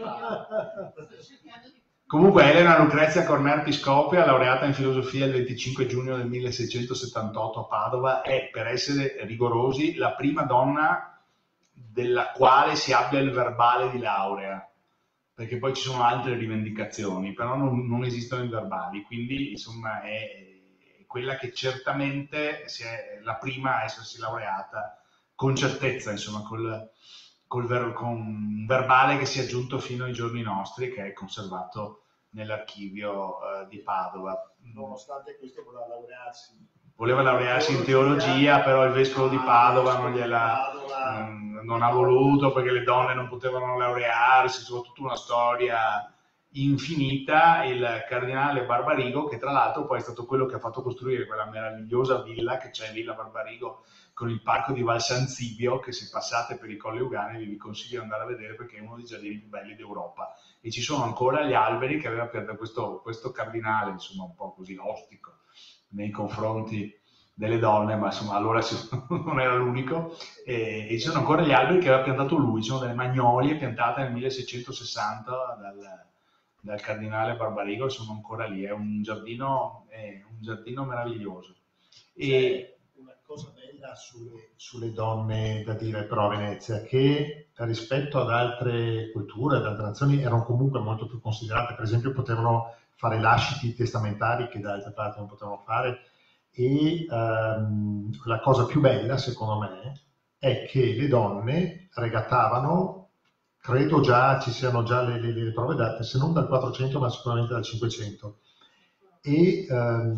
Speaker 4: Comunque Elena Lucrezia Corner Piscopia, laureata in filosofia il venticinque giugno del milleseicentosettantotto a Padova, è, per essere rigorosi, la prima donna della quale si abbia il verbale di laurea, perché poi ci sono altre rivendicazioni, però non, non esistono i verbali, quindi insomma è quella che certamente si è la prima a essersi laureata con certezza, insomma, col, col ver, con un verbale che si è aggiunto fino ai giorni nostri, che è conservato nell'archivio uh, di Padova.
Speaker 5: Nonostante questo voleva laurearsi.
Speaker 4: Voleva laurearsi in teologia, però il vescovo di Padova non gliela non, non ha voluto, perché le donne non potevano laurearsi, soprattutto una storia infinita. Il cardinale Barbarigo, che tra l'altro poi è stato quello che ha fatto costruire quella meravigliosa villa che c'è, Villa Barbarigo, con il parco di Val San Zibio, che se passate per i Colli Euganei vi consiglio di andare a vedere, perché è uno dei giardini più belli d'Europa, e ci sono ancora gli alberi che aveva piantato questo, questo cardinale, insomma un po' così ostico nei confronti delle donne, ma insomma allora non era l'unico, e, e ci sono ancora gli alberi che aveva piantato lui, ci sono delle magnolie piantate nel milleseicentosessanta dal, dal cardinale Barbarigo, sono ancora lì, è un giardino, è un giardino meraviglioso. E
Speaker 5: una cosa bella sulle, sulle donne da dire però a Venezia, che rispetto ad altre culture, ad altre nazioni, erano comunque molto più considerate. Per esempio potevano fare lasciti testamentari che da altre parti non potevano fare, e um, la cosa più bella secondo me è che le donne regattavano, credo già ci siano già le, le, le prove date, se non dal quattrocento ma sicuramente dal cinquecento, e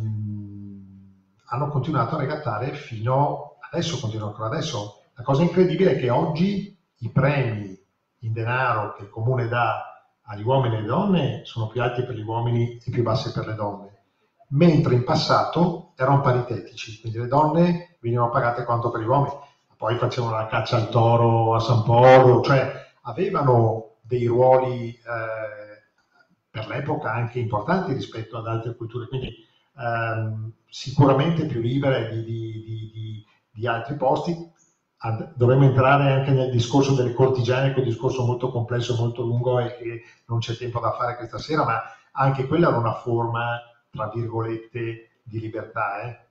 Speaker 5: um, hanno continuato a regattare fino adesso, continuano ancora adesso. La cosa incredibile è che oggi i premi in denaro che il comune dà agli uomini e alle donne sono più alti per gli uomini e più bassi per le donne, mentre in passato erano paritetici, quindi le donne venivano pagate quanto per gli uomini, poi facevano la caccia al toro a San Polo, cioè avevano dei ruoli eh, per l'epoca anche importanti rispetto ad altre culture, quindi ehm, sicuramente più libere di, di, di, di, di altri posti. Dovremmo entrare anche nel discorso delle cortigiane, che è un discorso molto complesso, molto lungo e che non c'è tempo da fare questa sera, ma anche quella era una forma, tra virgolette, di libertà. Eh?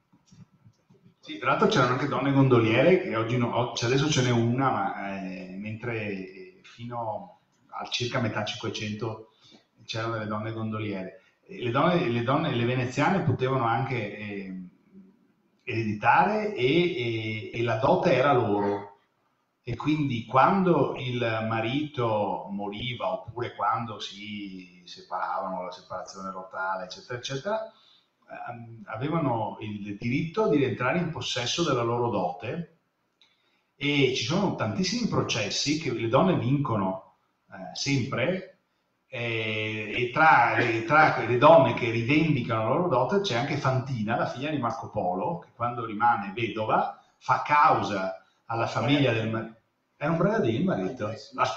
Speaker 4: Sì, tra l'altro c'erano anche donne gondoliere, che oggi no, adesso ce n'è una, ma eh, mentre fino a circa metà Cinquecento c'erano delle donne gondoliere. Le donne, le donne, le veneziane potevano anche eh, ereditare e, e, e la dote era loro, e quindi quando il marito moriva oppure quando si separavano, la separazione rotale eccetera eccetera, ehm, avevano il diritto di rientrare in possesso della loro dote, e ci sono tantissimi processi che le donne vincono eh, sempre. E tra, tra le donne che rivendicano la loro dote c'è anche Fantina, la figlia di Marco Polo, che quando rimane vedova fa causa alla famiglia del marito. È un Bragadin il marito?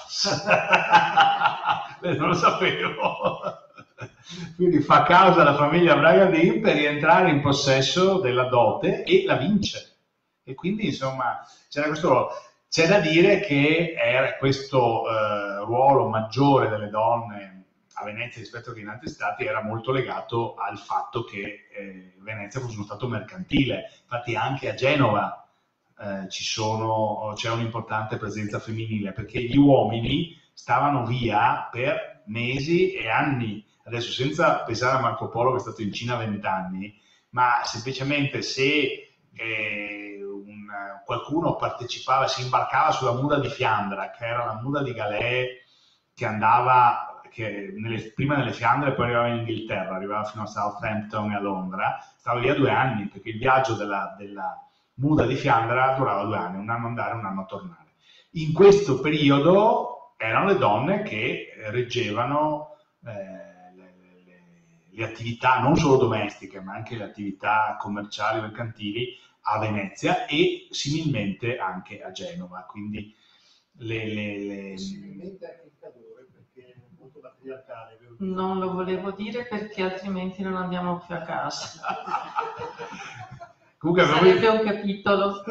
Speaker 4: Non lo sapevo. Quindi fa causa alla famiglia Bragadin per rientrare in possesso della dote, e la vince. E quindi insomma c'era questo, c'è da dire che era questo eh, ruolo maggiore delle donne a Venezia rispetto che in altri stati era molto legato al fatto che eh, Venezia fosse uno stato mercantile. Infatti anche a Genova eh, ci sono, c'è un'importante presenza femminile, perché gli uomini stavano via per mesi e anni. Adesso, senza pensare a Marco Polo che è stato in Cina vent'anni, ma semplicemente se eh, un, qualcuno partecipava, si imbarcava sulla Muda di Fiandra, che era la Muda di Galè che andava che nelle, prima nelle Fiandre e poi arrivava in Inghilterra, arrivava fino a Southampton e a Londra, stava via due anni, perché il viaggio della, della Muda di Fiandra durava due anni, un anno andare, un anno tornare. In questo periodo erano le donne che reggevano eh, le attività non solo domestiche ma anche le attività commerciali, mercantili a Venezia e similmente anche a Genova, quindi le, le, le...
Speaker 5: similmente anche il Cadore, perché è molto patriarcale.
Speaker 2: Non lo volevo dire perché altrimenti non andiamo più a casa.
Speaker 4: Comunque
Speaker 2: sarebbe un capitolo.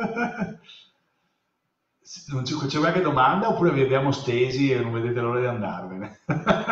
Speaker 4: Non c'è, c'è qualche domanda oppure vi abbiamo stesi e non vedete l'ora di andarvene?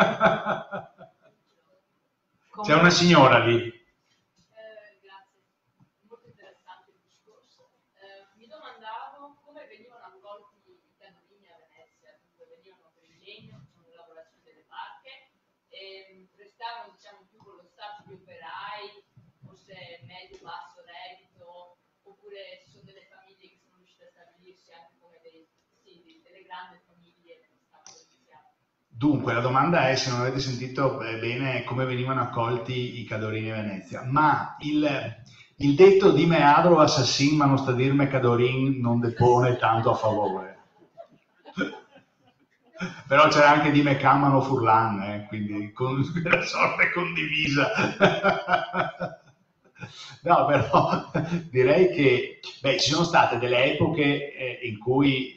Speaker 4: C'è una signora lì.
Speaker 6: Eh, grazie, molto interessante il discorso. Eh, mi domandavo come venivano accolti i cadorini a Venezia, dove venivano per il legno, con la lavorazione delle barche, e restavano diciamo più con lo staff di operai, forse medio-basso reddito, oppure ci sono delle famiglie che sono riuscite a stabilirsi anche come dei, sì, delle grandi famiglie nello stato iniziale.
Speaker 4: Dunque, la domanda è, se non avete sentito bene, come venivano accolti i cadorini a Venezia. Ma il, il detto di me adro assassin ma non sta dirme cadorin non depone tanto a favore. Però c'era anche di me camano furlan, eh, quindi con la sorte condivisa. No, però direi che beh, ci sono state delle epoche eh, in cui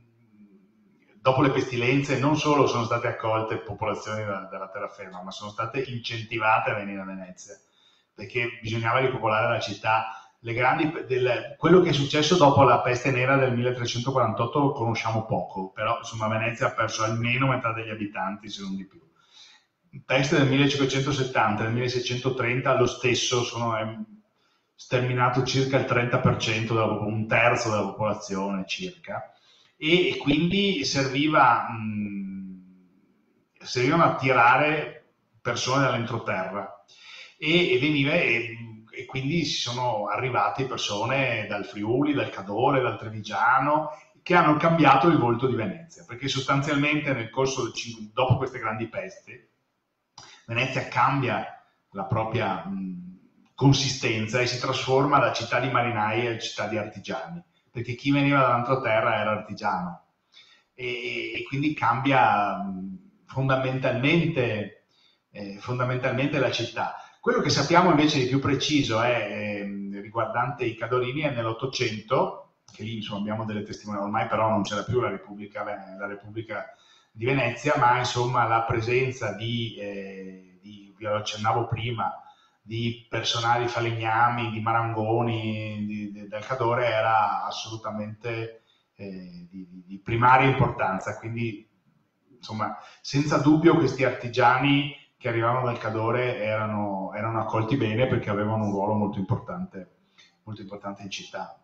Speaker 4: dopo le pestilenze non solo sono state accolte popolazioni della, della terraferma, ma sono state incentivate a venire a Venezia, perché bisognava ripopolare la città. Le grandi, del, quello che è successo dopo la peste nera del milletrecentoquarantotto lo conosciamo poco, però insomma Venezia ha perso almeno metà degli abitanti, se non di più. Peste del millecinquecentosettanta, del milleseicentotrenta lo stesso, sono è sterminato circa il trenta per cento, della, un terzo della popolazione circa. E quindi serviva, mh, servivano a attirare persone dall'entroterra e, e, veniva, e, e quindi si sono arrivate persone dal Friuli, dal Cadore, dal Trevigiano che hanno cambiato il volto di Venezia, perché sostanzialmente nel corso del, dopo queste grandi pesti Venezia cambia la propria mh, consistenza e si trasforma da città di marinai a città di artigiani, perché chi veniva dall'entroterra era artigiano e, e quindi cambia mh, fondamentalmente, eh, fondamentalmente la città. Quello che sappiamo invece di più preciso è eh, riguardante i cadorini è nell'Ottocento, che lì insomma abbiamo delle testimonianze, ormai però non c'era più la Repubblica, la Repubblica di Venezia, ma insomma la presenza di, eh, di vi lo accennavo prima, di personali falegnami, di marangoni, di, di, del Cadore era assolutamente eh, di, di primaria importanza, quindi insomma senza dubbio questi artigiani che arrivavano dal Cadore erano, erano accolti bene perché avevano un ruolo molto importante, molto importante in città.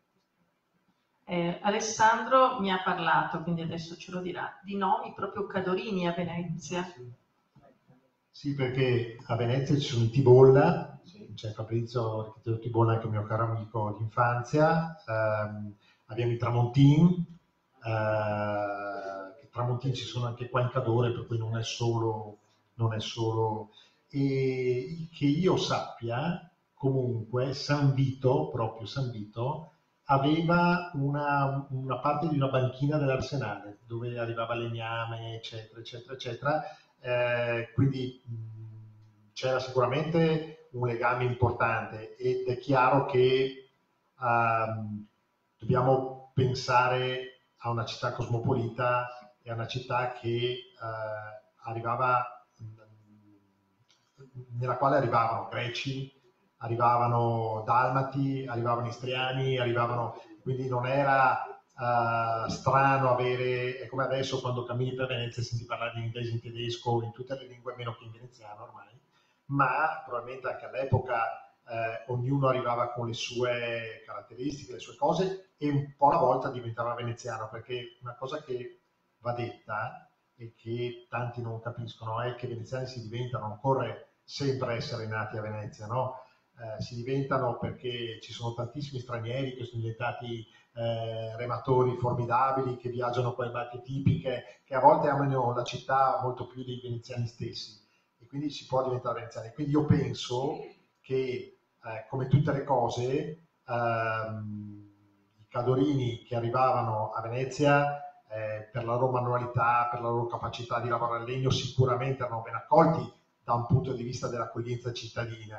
Speaker 2: Eh, Alessandro mi ha parlato, quindi adesso ce lo dirà, di nomi proprio cadorini a Venezia.
Speaker 5: Sì, perché a Venezia ci sono i Tibolla, c'è Fabrizio, l'architetto Tibolla, anche un mio caro amico d'infanzia, ehm, abbiamo i Tramontin, eh, Tramontin ci sono anche qua in Cadore, per cui non è solo, non è solo, e che io sappia, comunque San Vito, proprio San Vito, aveva una, una parte di una banchina dell'Arsenale, dove arrivava legname, eccetera, eccetera, eccetera. Eh, quindi mh, c'era sicuramente un legame importante ed è chiaro che um, dobbiamo pensare a una città cosmopolita e a una città che uh, arrivava, mh, nella quale arrivavano greci, arrivavano dalmati, arrivavano istriani, arrivavano, quindi non era uh, strano avere, è come adesso quando cammini per Venezia e senti parlare in inglese, in tedesco, in tutte le lingue, meno che in veneziano ormai, ma probabilmente anche all'epoca eh, ognuno arrivava con le sue caratteristiche, le sue cose, e un po' alla volta diventava veneziano, perché una cosa che va detta e che tanti non capiscono è che i veneziani si diventano, non occorre sempre essere nati a Venezia, no? Eh, si diventano perché ci sono tantissimi stranieri che sono diventati eh, rematori formidabili, che viaggiano con le barche tipiche, che a volte amano la città molto più dei veneziani stessi, e quindi si può diventare veneziani. Quindi io penso che, eh, come tutte le cose, ehm, i cadorini che arrivavano a Venezia, eh, per la loro manualità, per la loro capacità di lavorare al legno, sicuramente erano ben accolti da un punto di vista dell'accoglienza cittadina,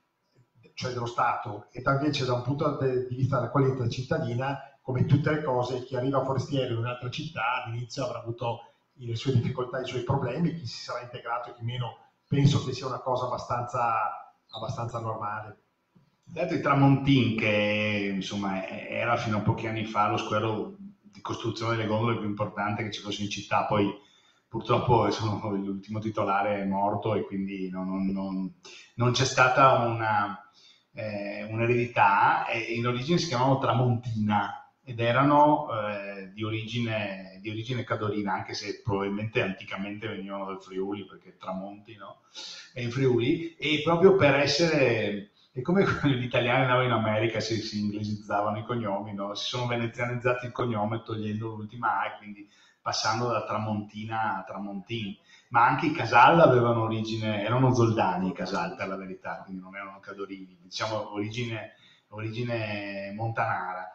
Speaker 5: cioè dello Stato, e invece da un punto di vista dell'accoglienza cittadina, come tutte le cose, chi arriva forestiero in un'altra città all'inizio avrà avuto le sue difficoltà, i suoi problemi, chi si sarà integrato e chi meno, penso che sia una cosa abbastanza, abbastanza normale.
Speaker 4: Dato il Tramontin, che insomma era fino a pochi anni fa lo squalo di costruzione delle gondole più importante che ci fosse in città, poi purtroppo insomma, l'ultimo titolare è morto e quindi non, non, non, non c'è stata una, eh, un'eredità, e in origine si chiamavano Tramontina ed erano eh, di, origine, di origine cadorina, anche se probabilmente anticamente venivano dal Friuli, perché Tramonti, no? È in Friuli, e proprio per essere... E come gli italiani andavano in America si, si inglesizzavano i cognomi, no? Si sono venezianizzati il cognome togliendo l'ultima A, e quindi passando da Tramontina a Tramontin. Ma anche i Casal avevano origine, erano zoldani i Casal per la verità, quindi non erano cadorini, diciamo origine, origine montanara.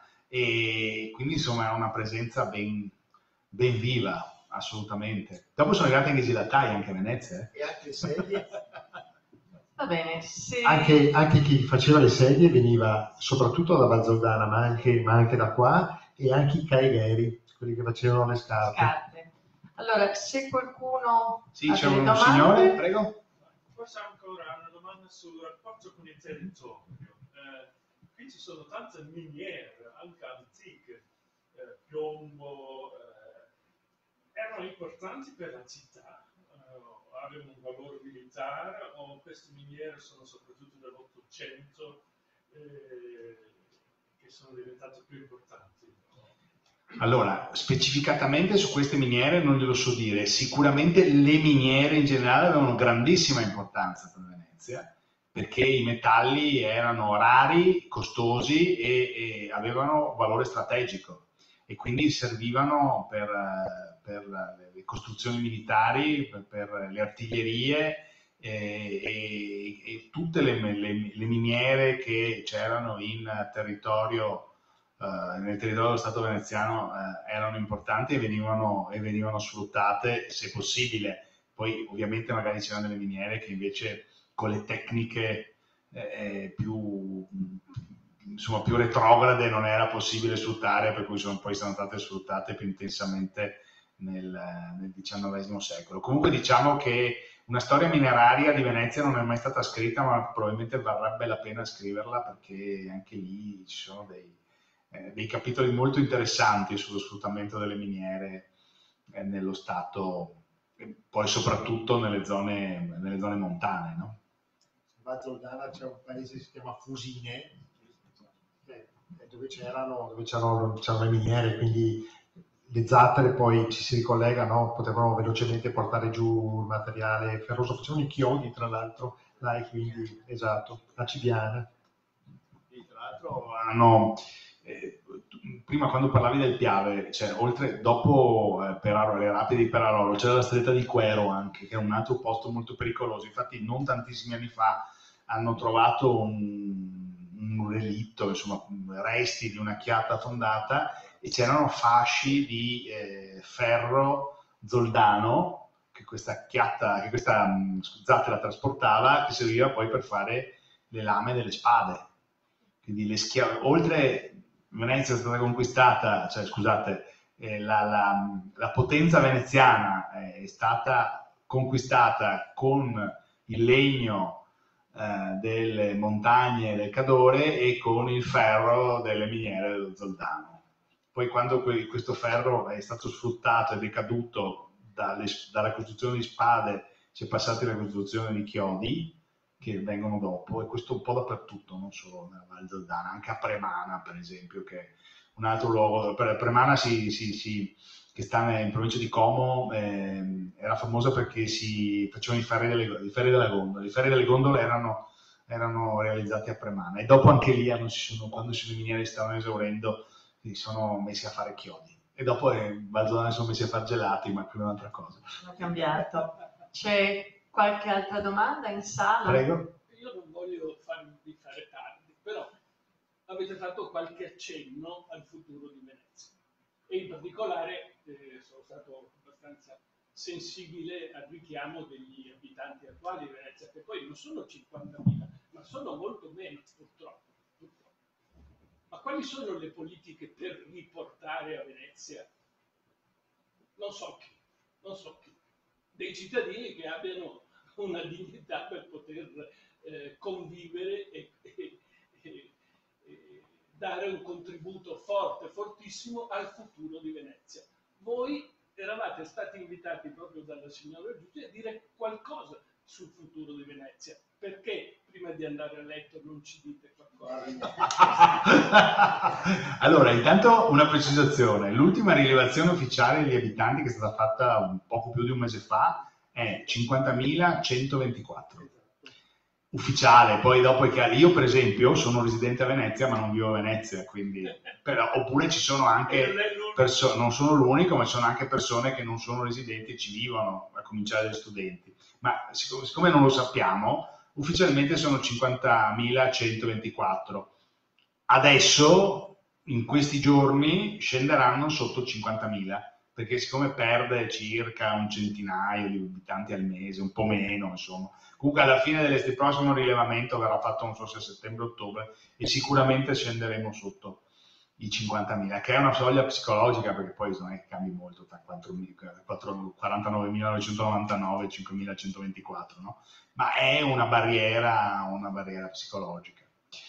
Speaker 4: E quindi insomma è una presenza ben, ben viva, assolutamente. Dopo sono arrivati anche i gelatai, anche a Venezia. Eh?
Speaker 5: E anche sedie.
Speaker 2: Va bene, se...
Speaker 5: Anche, anche chi faceva le sedie veniva soprattutto da Valzoldana, ma anche, ma anche da qua, e anche i caigheri, quelli che facevano le scarpe.
Speaker 2: scarpe. Allora, se qualcuno
Speaker 4: sì,
Speaker 2: ha
Speaker 4: c'è
Speaker 2: delle
Speaker 4: un
Speaker 2: domande...
Speaker 4: signore, prego.
Speaker 7: Forse ancora una domanda sul rapporto con il territorio. Eh, qui ci sono tante miniere, anche antiche, eh, piombo, eh, erano importanti per la città. Avevano un valore militare, o queste miniere sono soprattutto dell'Ottocento eh, che sono diventate più importanti?
Speaker 4: Allora, specificatamente su queste miniere non glielo so dire. Sicuramente le miniere in generale avevano grandissima importanza per Venezia, perché i metalli erano rari, costosi e, e avevano valore strategico, e quindi servivano per, per le costruzioni militari, per, per le artiglierie e, e, e tutte le, le, le miniere che c'erano in territorio, uh, nel territorio dello Stato veneziano uh, erano importanti e venivano, e venivano sfruttate se possibile. Poi ovviamente magari c'erano delle miniere che invece con le tecniche eh, più... insomma più retrograde non era possibile sfruttare, per cui sono, poi sono state sfruttate più intensamente nel, nel diciannovesimo secolo. Comunque diciamo che una storia mineraria di Venezia non è mai stata scritta, ma probabilmente varrebbe la pena scriverla, perché anche lì ci sono dei, eh, dei capitoli molto interessanti sullo sfruttamento delle miniere eh, nello Stato, e poi soprattutto nelle zone, nelle zone montane, no?
Speaker 5: In Valzoldana c'è un paese che si chiama Fusine, dove c'erano, dove c'erano, c'erano le miniere, quindi le zattere poi ci si ricollega, no? Potevano velocemente portare giù il materiale ferroso, facevano i chiodi tra l'altro, là, e quindi esatto, la Cibiana.
Speaker 4: E tra l'altro hanno, eh, prima quando parlavi del Piave, cioè, oltre, dopo eh, Perarolo, le rapide di Perarolo, c'era la stretta di Quero anche, che è un altro posto molto pericoloso. Infatti non tantissimi anni fa hanno trovato un un relitto, insomma, resti di una chiatta fondata, e c'erano fasci di eh, ferro zoldano che questa chiatta, che questa zattera trasportava, che serviva poi per fare le lame delle spade. Quindi le schiave, oltre Venezia è stata conquistata, cioè scusate, eh, la, la, la potenza veneziana è stata conquistata con il legno delle montagne del Cadore e con il ferro delle miniere dello Zoldano, poi quando que- questo ferro è stato sfruttato ed è caduto dalle- dalla costruzione di spade, si è passati alla costruzione di chiodi che vengono dopo, e questo un po' dappertutto, non solo nella Val Zaldana, anche a Premana per esempio, che è un altro luogo. Premana si, si, si, che sta in provincia di Como, eh, era famosa perché si facevano i ferri delle, i ferri delle gondole. I ferri delle gondole erano, erano realizzati a Premana, e dopo anche lì hanno, si sono, quando i minieri stavano esaurendo, si sono messi a fare chiodi, e dopo eh, Val Zaldana si sono messi a fare gelati, ma più un'altra cosa.
Speaker 2: Sono cambiato. C'è qualche altra domanda in sala?
Speaker 4: Prego.
Speaker 8: Io non voglio farvi fare tardi, però avete fatto qualche accenno al futuro di Venezia, e in particolare eh, sono stato abbastanza sensibile al richiamo degli abitanti attuali di Venezia, che poi non sono cinquantamila, ma sono molto meno, purtroppo, purtroppo. Ma quali sono le politiche per riportare a Venezia, non so chi, non so chi, dei cittadini che abbiano una dignità per poter eh, convivere e, e, e, e dare un contributo forte, fortissimo al futuro di Venezia? Voi eravate stati invitati proprio dalla signora Giusti a dire qualcosa sul futuro di Venezia. Perché prima di andare a letto non ci dite qualcosa?
Speaker 4: Allora, intanto una precisazione: l'ultima rilevazione ufficiale degli abitanti, che è stata fatta un poco più di un mese fa, è cinquantamila centoventiquattro. Ufficiale. Poi dopo è chiaro, io per esempio sono residente a Venezia ma non vivo a Venezia, quindi però, oppure ci sono anche persone, non sono l'unico, ma ci sono anche persone che non sono residenti e ci vivono, a cominciare dagli studenti. Ma siccome, siccome non lo sappiamo, ufficialmente sono cinquantamila centoventiquattro. Adesso, in questi giorni, scenderanno sotto cinquantamila, perché siccome perde circa un centinaio di abitanti al mese, un po' meno, insomma. Comunque alla fine del prossimo rilevamento verrà fatto, non so se a settembre-ottobre, e sicuramente scenderemo sotto i cinquantamila, che è una soglia psicologica, perché poi non è che cambi molto tra quarantanovemilanovecentonovantanove e cinquemilacentoventiquattro, no? Ma è una barriera, una barriera psicologica.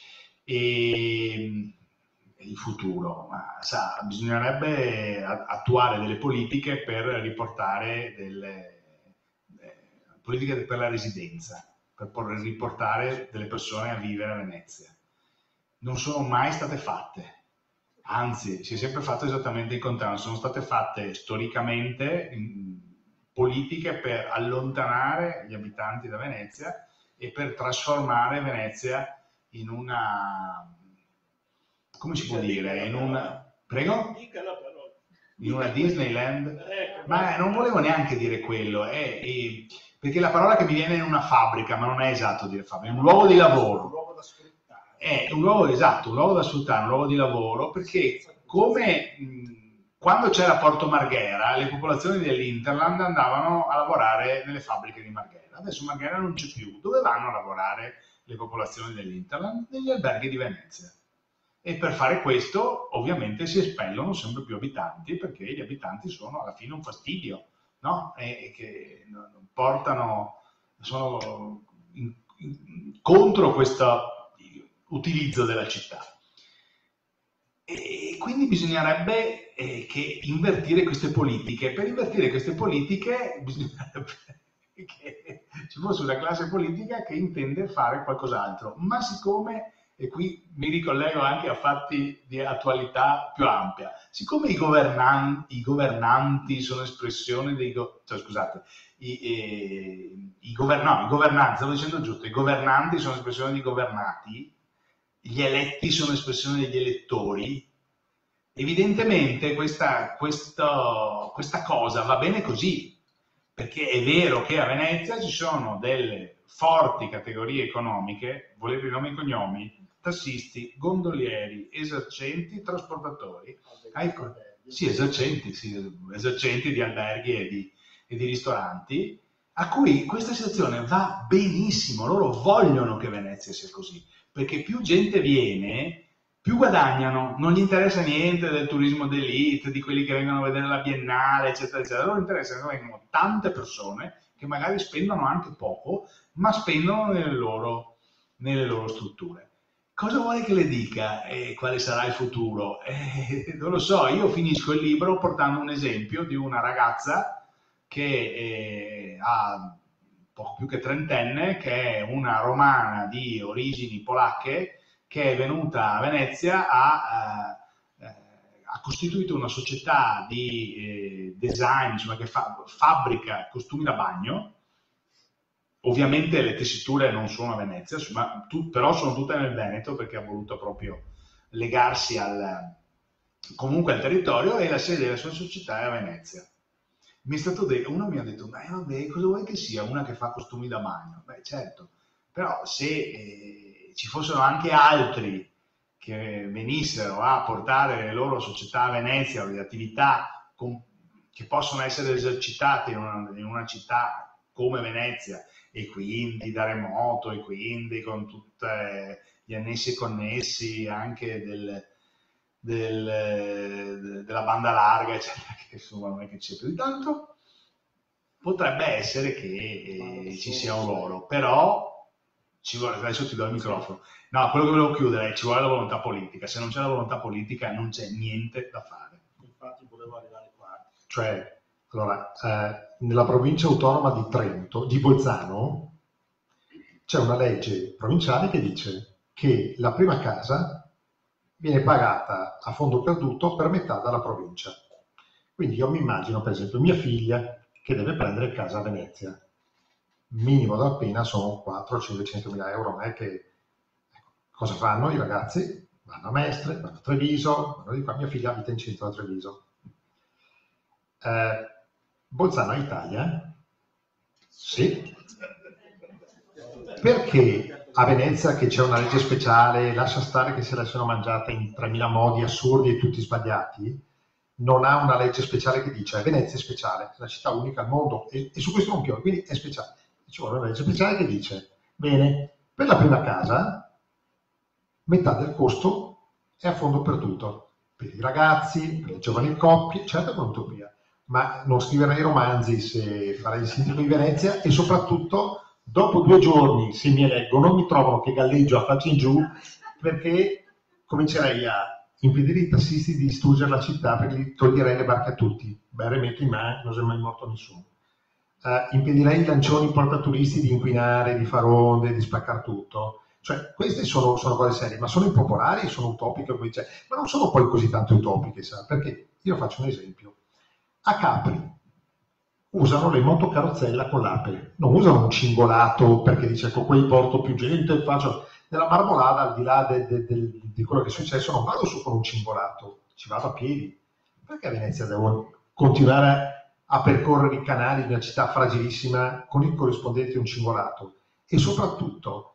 Speaker 4: E il futuro, ma, sa, bisognerebbe attuare delle politiche per riportare delle eh, politiche per la residenza, per riportare delle persone a vivere a Venezia. Non sono mai state fatte, anzi si è sempre fatto esattamente il contrario. Sono state fatte storicamente in, politiche per allontanare gli abitanti da Venezia e per trasformare Venezia in una, come si può dire, in una, prego?
Speaker 8: Dica la parola.
Speaker 4: In una Disneyland?
Speaker 8: Ecco,
Speaker 4: ma non volevo neanche dire quello, è, è, perché la parola che mi viene è in una fabbrica, ma non è esatto dire fabbrica, è un luogo di lavoro.
Speaker 5: Un luogo da sfruttare.
Speaker 4: È un luogo, esatto, un luogo da sfruttare, un luogo di lavoro, perché come mh, quando c'era Porto Marghera, le popolazioni dell'Interland andavano a lavorare nelle fabbriche di Marghera. Adesso Marghera non c'è più. Dove vanno a lavorare le popolazioni dell'Interland? Negli alberghi di Venezia. E per fare questo ovviamente si espellono sempre più abitanti, perché gli abitanti sono alla fine un fastidio, no? E, e che portano, sono in, in, contro questo utilizzo della città. E quindi bisognerebbe eh, che invertire queste politiche. Per invertire queste politiche bisognerebbe che ci fosse una classe politica che intende fare qualcos'altro. Ma siccome, e qui mi ricollego anche a fatti di attualità più ampia, siccome i governanti, i governanti sono espressione dei go- cioè, scusate, i, eh, i, govern- no, i governanti, stavo dicendo giusto, i governanti sono espressione dei governati, gli eletti sono espressione degli elettori, evidentemente questa, questa, questa cosa va bene così, perché è vero che a Venezia ci sono delle forti categorie economiche, volete i nomi e cognomi, tassisti, gondolieri, esercenti, trasportatori, ecco, sì, esercenti, sì, esercenti di alberghi e di, e di ristoranti, a cui questa situazione va benissimo, loro vogliono che Venezia sia così, perché più gente viene, più guadagnano, non gli interessa niente del turismo d'élite, di quelli che vengono a vedere la Biennale, eccetera, eccetera. A loro interessa che vengono tante persone che magari spendono anche poco, ma spendono nelle loro, nelle loro strutture. cosa vuole che le dica? E quale sarà il futuro? Eh, non lo so, io finisco il libro portando un esempio di una ragazza che eh, ha poco più che trentenne, che è una romana di origini polacche, che è venuta a Venezia, ha, eh, ha costituito una società di eh, design, insomma, che fa, fabbrica costumi da bagno. Ovviamente le tessiture non sono a Venezia, ma tu, però sono tutte nel Veneto, perché ha voluto proprio legarsi al, comunque al territorio, e la sede della sua società è a Venezia. Mi è stato detto, uno mi ha detto, ma vabbè, cosa vuoi che sia una che fa costumi da bagno? Beh, certo, però se eh, ci fossero anche altri che venissero a portare le loro società a Venezia, o le attività con, che possono essere esercitate in una, in una città come Venezia, e quindi da remoto, e quindi con tutti gli annessi e connessi anche del, del, della banda larga, eccetera, che insomma non è che c'è più di tanto, potrebbe essere che eh, ci sia un ruolo, però ci vuole, adesso ti do il microfono. No, quello che volevo chiudere è ci vuole la volontà politica. Se non c'è la volontà politica non c'è niente da fare.
Speaker 5: Infatti volevo arrivare qua. Cioè, allora, eh, nella provincia autonoma di Trento, di Bolzano, c'è una legge provinciale che dice che la prima casa viene pagata a fondo perduto per metà dalla provincia. Quindi io mi immagino, per esempio, mia figlia che deve prendere casa a Venezia. Minimo da pena sono quattrocento mila euro, non è che... Ecco, cosa fanno i ragazzi? Vanno a Mestre, vanno a Treviso, vanno di qua. Mia figlia abita in centro a Treviso. Eh, Bolzano è Italia? Sì. Perché a Venezia, che c'è una legge speciale, lascia stare che se la sono mangiata in tremila modi assurdi e tutti sbagliati, non ha una legge speciale che dice Venezia è speciale, è la città unica al mondo, e, e su questo non piove, quindi è speciale. Ci vuole una legge speciale che dice, bene, per la prima casa metà del costo è a fondo perduto, per i ragazzi, per le giovani coppie, certo è un'utopia, ma non scriverei romanzi se farei il sindaco di Venezia, e soprattutto dopo due giorni, se mi eleggono, mi trovano che galleggio a faccia in giù, perché comincerei a impedire ai tassisti di distruggere la città, perché gli toglierei le barche a tutti. Beh, remetto in mano, non si è mai morto nessuno. Uh, impedirei ai lancioni portaturisti di inquinare, di far onde, di spaccare tutto. Cioè, queste sono, sono cose serie, ma sono impopolari, sono utopiche, cioè, ma non sono poi così tanto utopiche, sa? Perché io faccio un esempio. A Capri usano le motocarrozzella con l'ape, non usano un cingolato perché dice con quei porto più gente, faccio... Nella Marmolada, al di là de, de, de, di quello che è successo, non vado su con un cingolato, ci vado a piedi. Perché a Venezia devo continuare a percorrere i canali di una città fragilissima con il corrispondente di un cingolato? E soprattutto,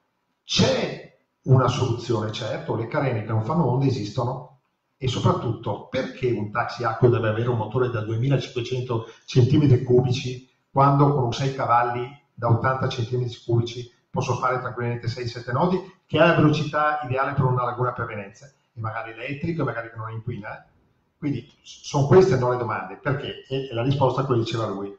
Speaker 5: c'è una soluzione, certo, le carene che non fanno onde esistono, e soprattutto, perché un taxi acqua deve avere un motore da duemilacinquecento centimetri cubici quando con un sei cavalli da ottanta centimetri cubici posso fare tranquillamente sei sette nodi, che ha la velocità ideale per una laguna per Venezia, e magari elettrico, magari che non inquina? Quindi sono queste no le domande, perché? E la risposta è quella che diceva lui.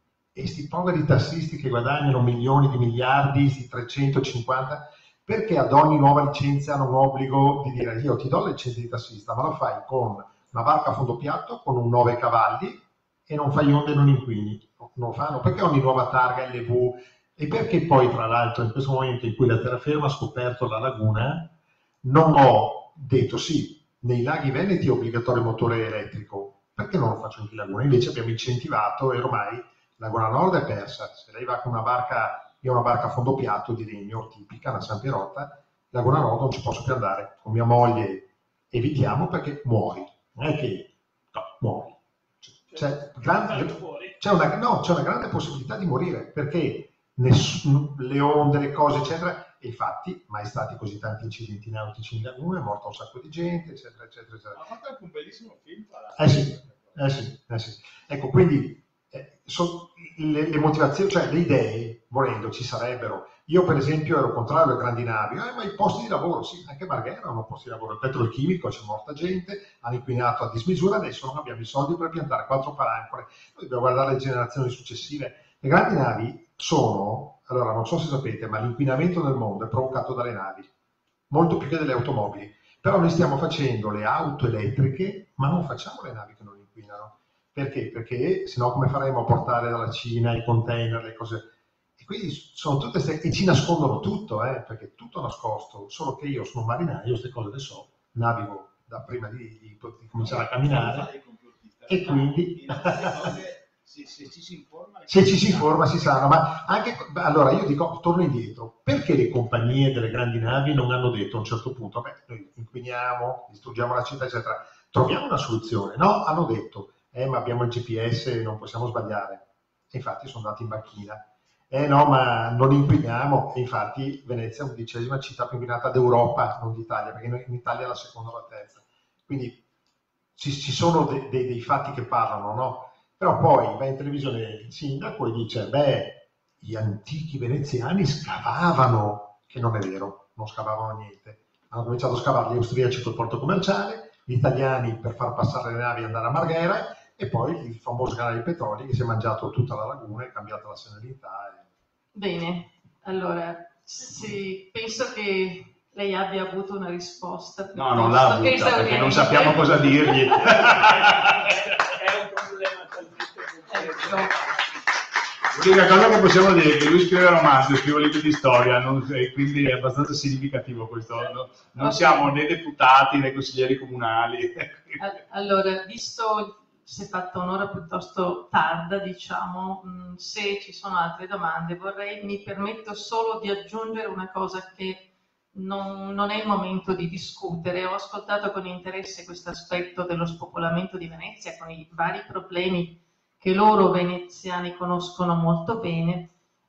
Speaker 5: E sti poveri tassisti che guadagnano milioni di miliardi, sti trecentocinquanta, perché ad ogni nuova licenza hanno un obbligo di dire io ti do la licenza di tassista, ma lo fai con una barca a fondo piatto, con un nove cavalli, e non fai onde e non inquini? Non lo fanno, perché ogni nuova targa L V... E perché poi, tra l'altro, in questo momento in cui la terraferma ha scoperto la laguna, non ho detto sì, nei laghi veneti è obbligatorio il motore elettrico, perché non lo faccio anche in laguna? Invece abbiamo incentivato, e ormai Laguna Nord è persa. Se lei va con una barca, io ho una barca a fondo piatto di legno tipica, una San Pierotta, Laguna Nord non ci posso più andare. Con mia moglie evitiamo perché muori, non è che no, muori. C'è, grande, c'è, una, no, c'è una grande possibilità di morire, perché Nessun, le onde, le cose, eccetera, e infatti mai stati così tanti incidenti nautici in laguna, è morta un sacco di gente, eccetera, eccetera, eccetera.
Speaker 7: Ha fatto anche un bellissimo film.
Speaker 5: Eh sì, eh sì, eh sì. Ecco, quindi eh, so, le, le motivazioni, cioè le idee, volendo, ci sarebbero. Io per esempio ero contrario alle grandi navi, eh, ma i posti di lavoro, sì, anche Marghera hanno posti di lavoro, il petrolchimico, c'è morta gente, hanno inquinato a dismisura, adesso non abbiamo i soldi per piantare quattro parancore, noi dobbiamo guardare le generazioni successive. Le grandi navi sono, allora non so se sapete, ma l'inquinamento nel mondo è provocato dalle navi. molto più che delle automobili. Però noi stiamo facendo le auto elettriche, ma non facciamo le navi che non inquinano. Perché? Perché sennò come faremo a portare dalla Cina i container, le cose... E quindi sono tutte queste... E ci nascondono tutto, eh, perché è tutto nascosto. Solo che io sono un marinaio, queste cose le so, navigo da prima di, di, di cominciare a camminare. E quindi...
Speaker 4: Se, se ci si informa,
Speaker 5: se ci si informa si sanno, ma anche allora io dico, torno indietro, perché le compagnie delle grandi navi non hanno detto a un certo punto, beh, noi inquiniamo, distruggiamo la città, eccetera, troviamo una soluzione? No, hanno detto, eh, ma abbiamo il G P S, non possiamo sbagliare. E infatti sono andati in banchina. Eh no, ma non inquiniamo. E infatti Venezia è l'undicesima città più inquinata d'Europa, non d'Italia, perché noi, in Italia è la seconda o la terza. Quindi ci, ci sono de, de, dei fatti che parlano, no? Però poi va in televisione il sindaco e dice, beh, gli antichi veneziani scavavano, che non è vero, non scavavano niente. Hanno cominciato a scavare gli austriaci col porto commerciale, gli italiani per far passare le navi e andare a Marghera, e poi il famoso canale di petroli che si è mangiato tutta la laguna e cambiato la serenità. E...
Speaker 2: Bene, allora, sì, penso che lei abbia avuto una risposta.
Speaker 4: No, non l'ha avuta, perché non sappiamo cosa dirgli. L'unica cosa che possiamo dire è che lui scrive romanzi, scrive libri di storia, non, e quindi è abbastanza significativo questo. No? Non siamo né deputati né consiglieri comunali.
Speaker 2: Allora, visto si è fatta un'ora piuttosto tarda, diciamo, se ci sono altre domande, vorrei, mi permetto solo di aggiungere una cosa che non, non è il momento di discutere. Ho ascoltato con interesse questo aspetto dello spopolamento di Venezia, con i vari problemi che loro veneziani conoscono molto bene,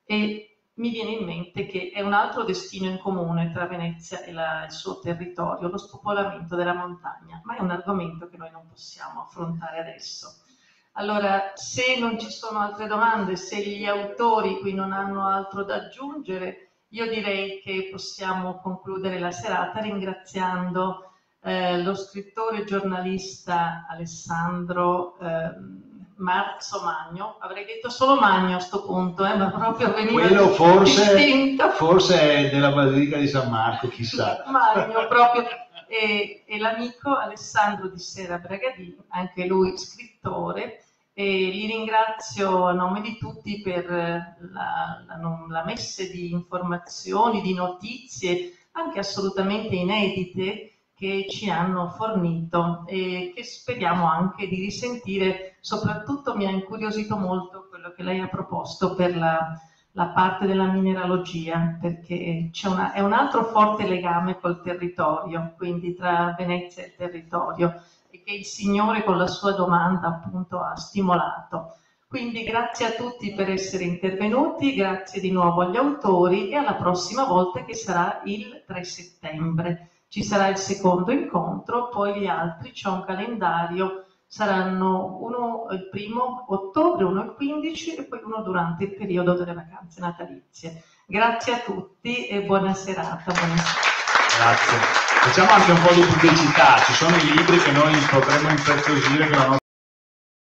Speaker 2: e mi viene in mente che è un altro destino in comune tra Venezia e la, il suo territorio, lo spopolamento della montagna, ma è un argomento che noi non possiamo affrontare adesso. Allora, se non ci sono altre domande, se gli autori qui non hanno altro da aggiungere, io direi che possiamo concludere la serata ringraziando eh, lo scrittore e giornalista Alessandro eh, Marzo Magno, avrei detto solo Magno a sto punto, eh, ma proprio veniva
Speaker 4: quello forse,
Speaker 2: distinto.
Speaker 4: forse è della Basilica di San Marco, chissà.
Speaker 2: Magno proprio, e, e l'amico Alessandro di Sera Bragadin, anche lui scrittore, e li ringrazio a nome di tutti per la, la, la messe di informazioni, di notizie, anche assolutamente inedite, che ci hanno fornito e che speriamo anche di risentire. Soprattutto mi ha incuriosito molto quello che lei ha proposto per la, la parte della mineralogia, perché c'è una, è un altro forte legame col territorio, quindi tra Venezia e il territorio, e che il Signore con la sua domanda appunto ha stimolato. Quindi grazie a tutti per essere intervenuti, grazie di nuovo agli autori e alla prossima volta, che sarà il tre settembre. Ci sarà il secondo incontro, poi gli altri, c'è un calendario, saranno uno il primo ottobre, uno il quindici e poi uno durante il periodo delle vacanze natalizie. Grazie a tutti e buona serata. Buona serata.
Speaker 4: Grazie. Facciamo anche un po' di pubblicità, ci sono i libri che noi potremmo impreziosire con la nostra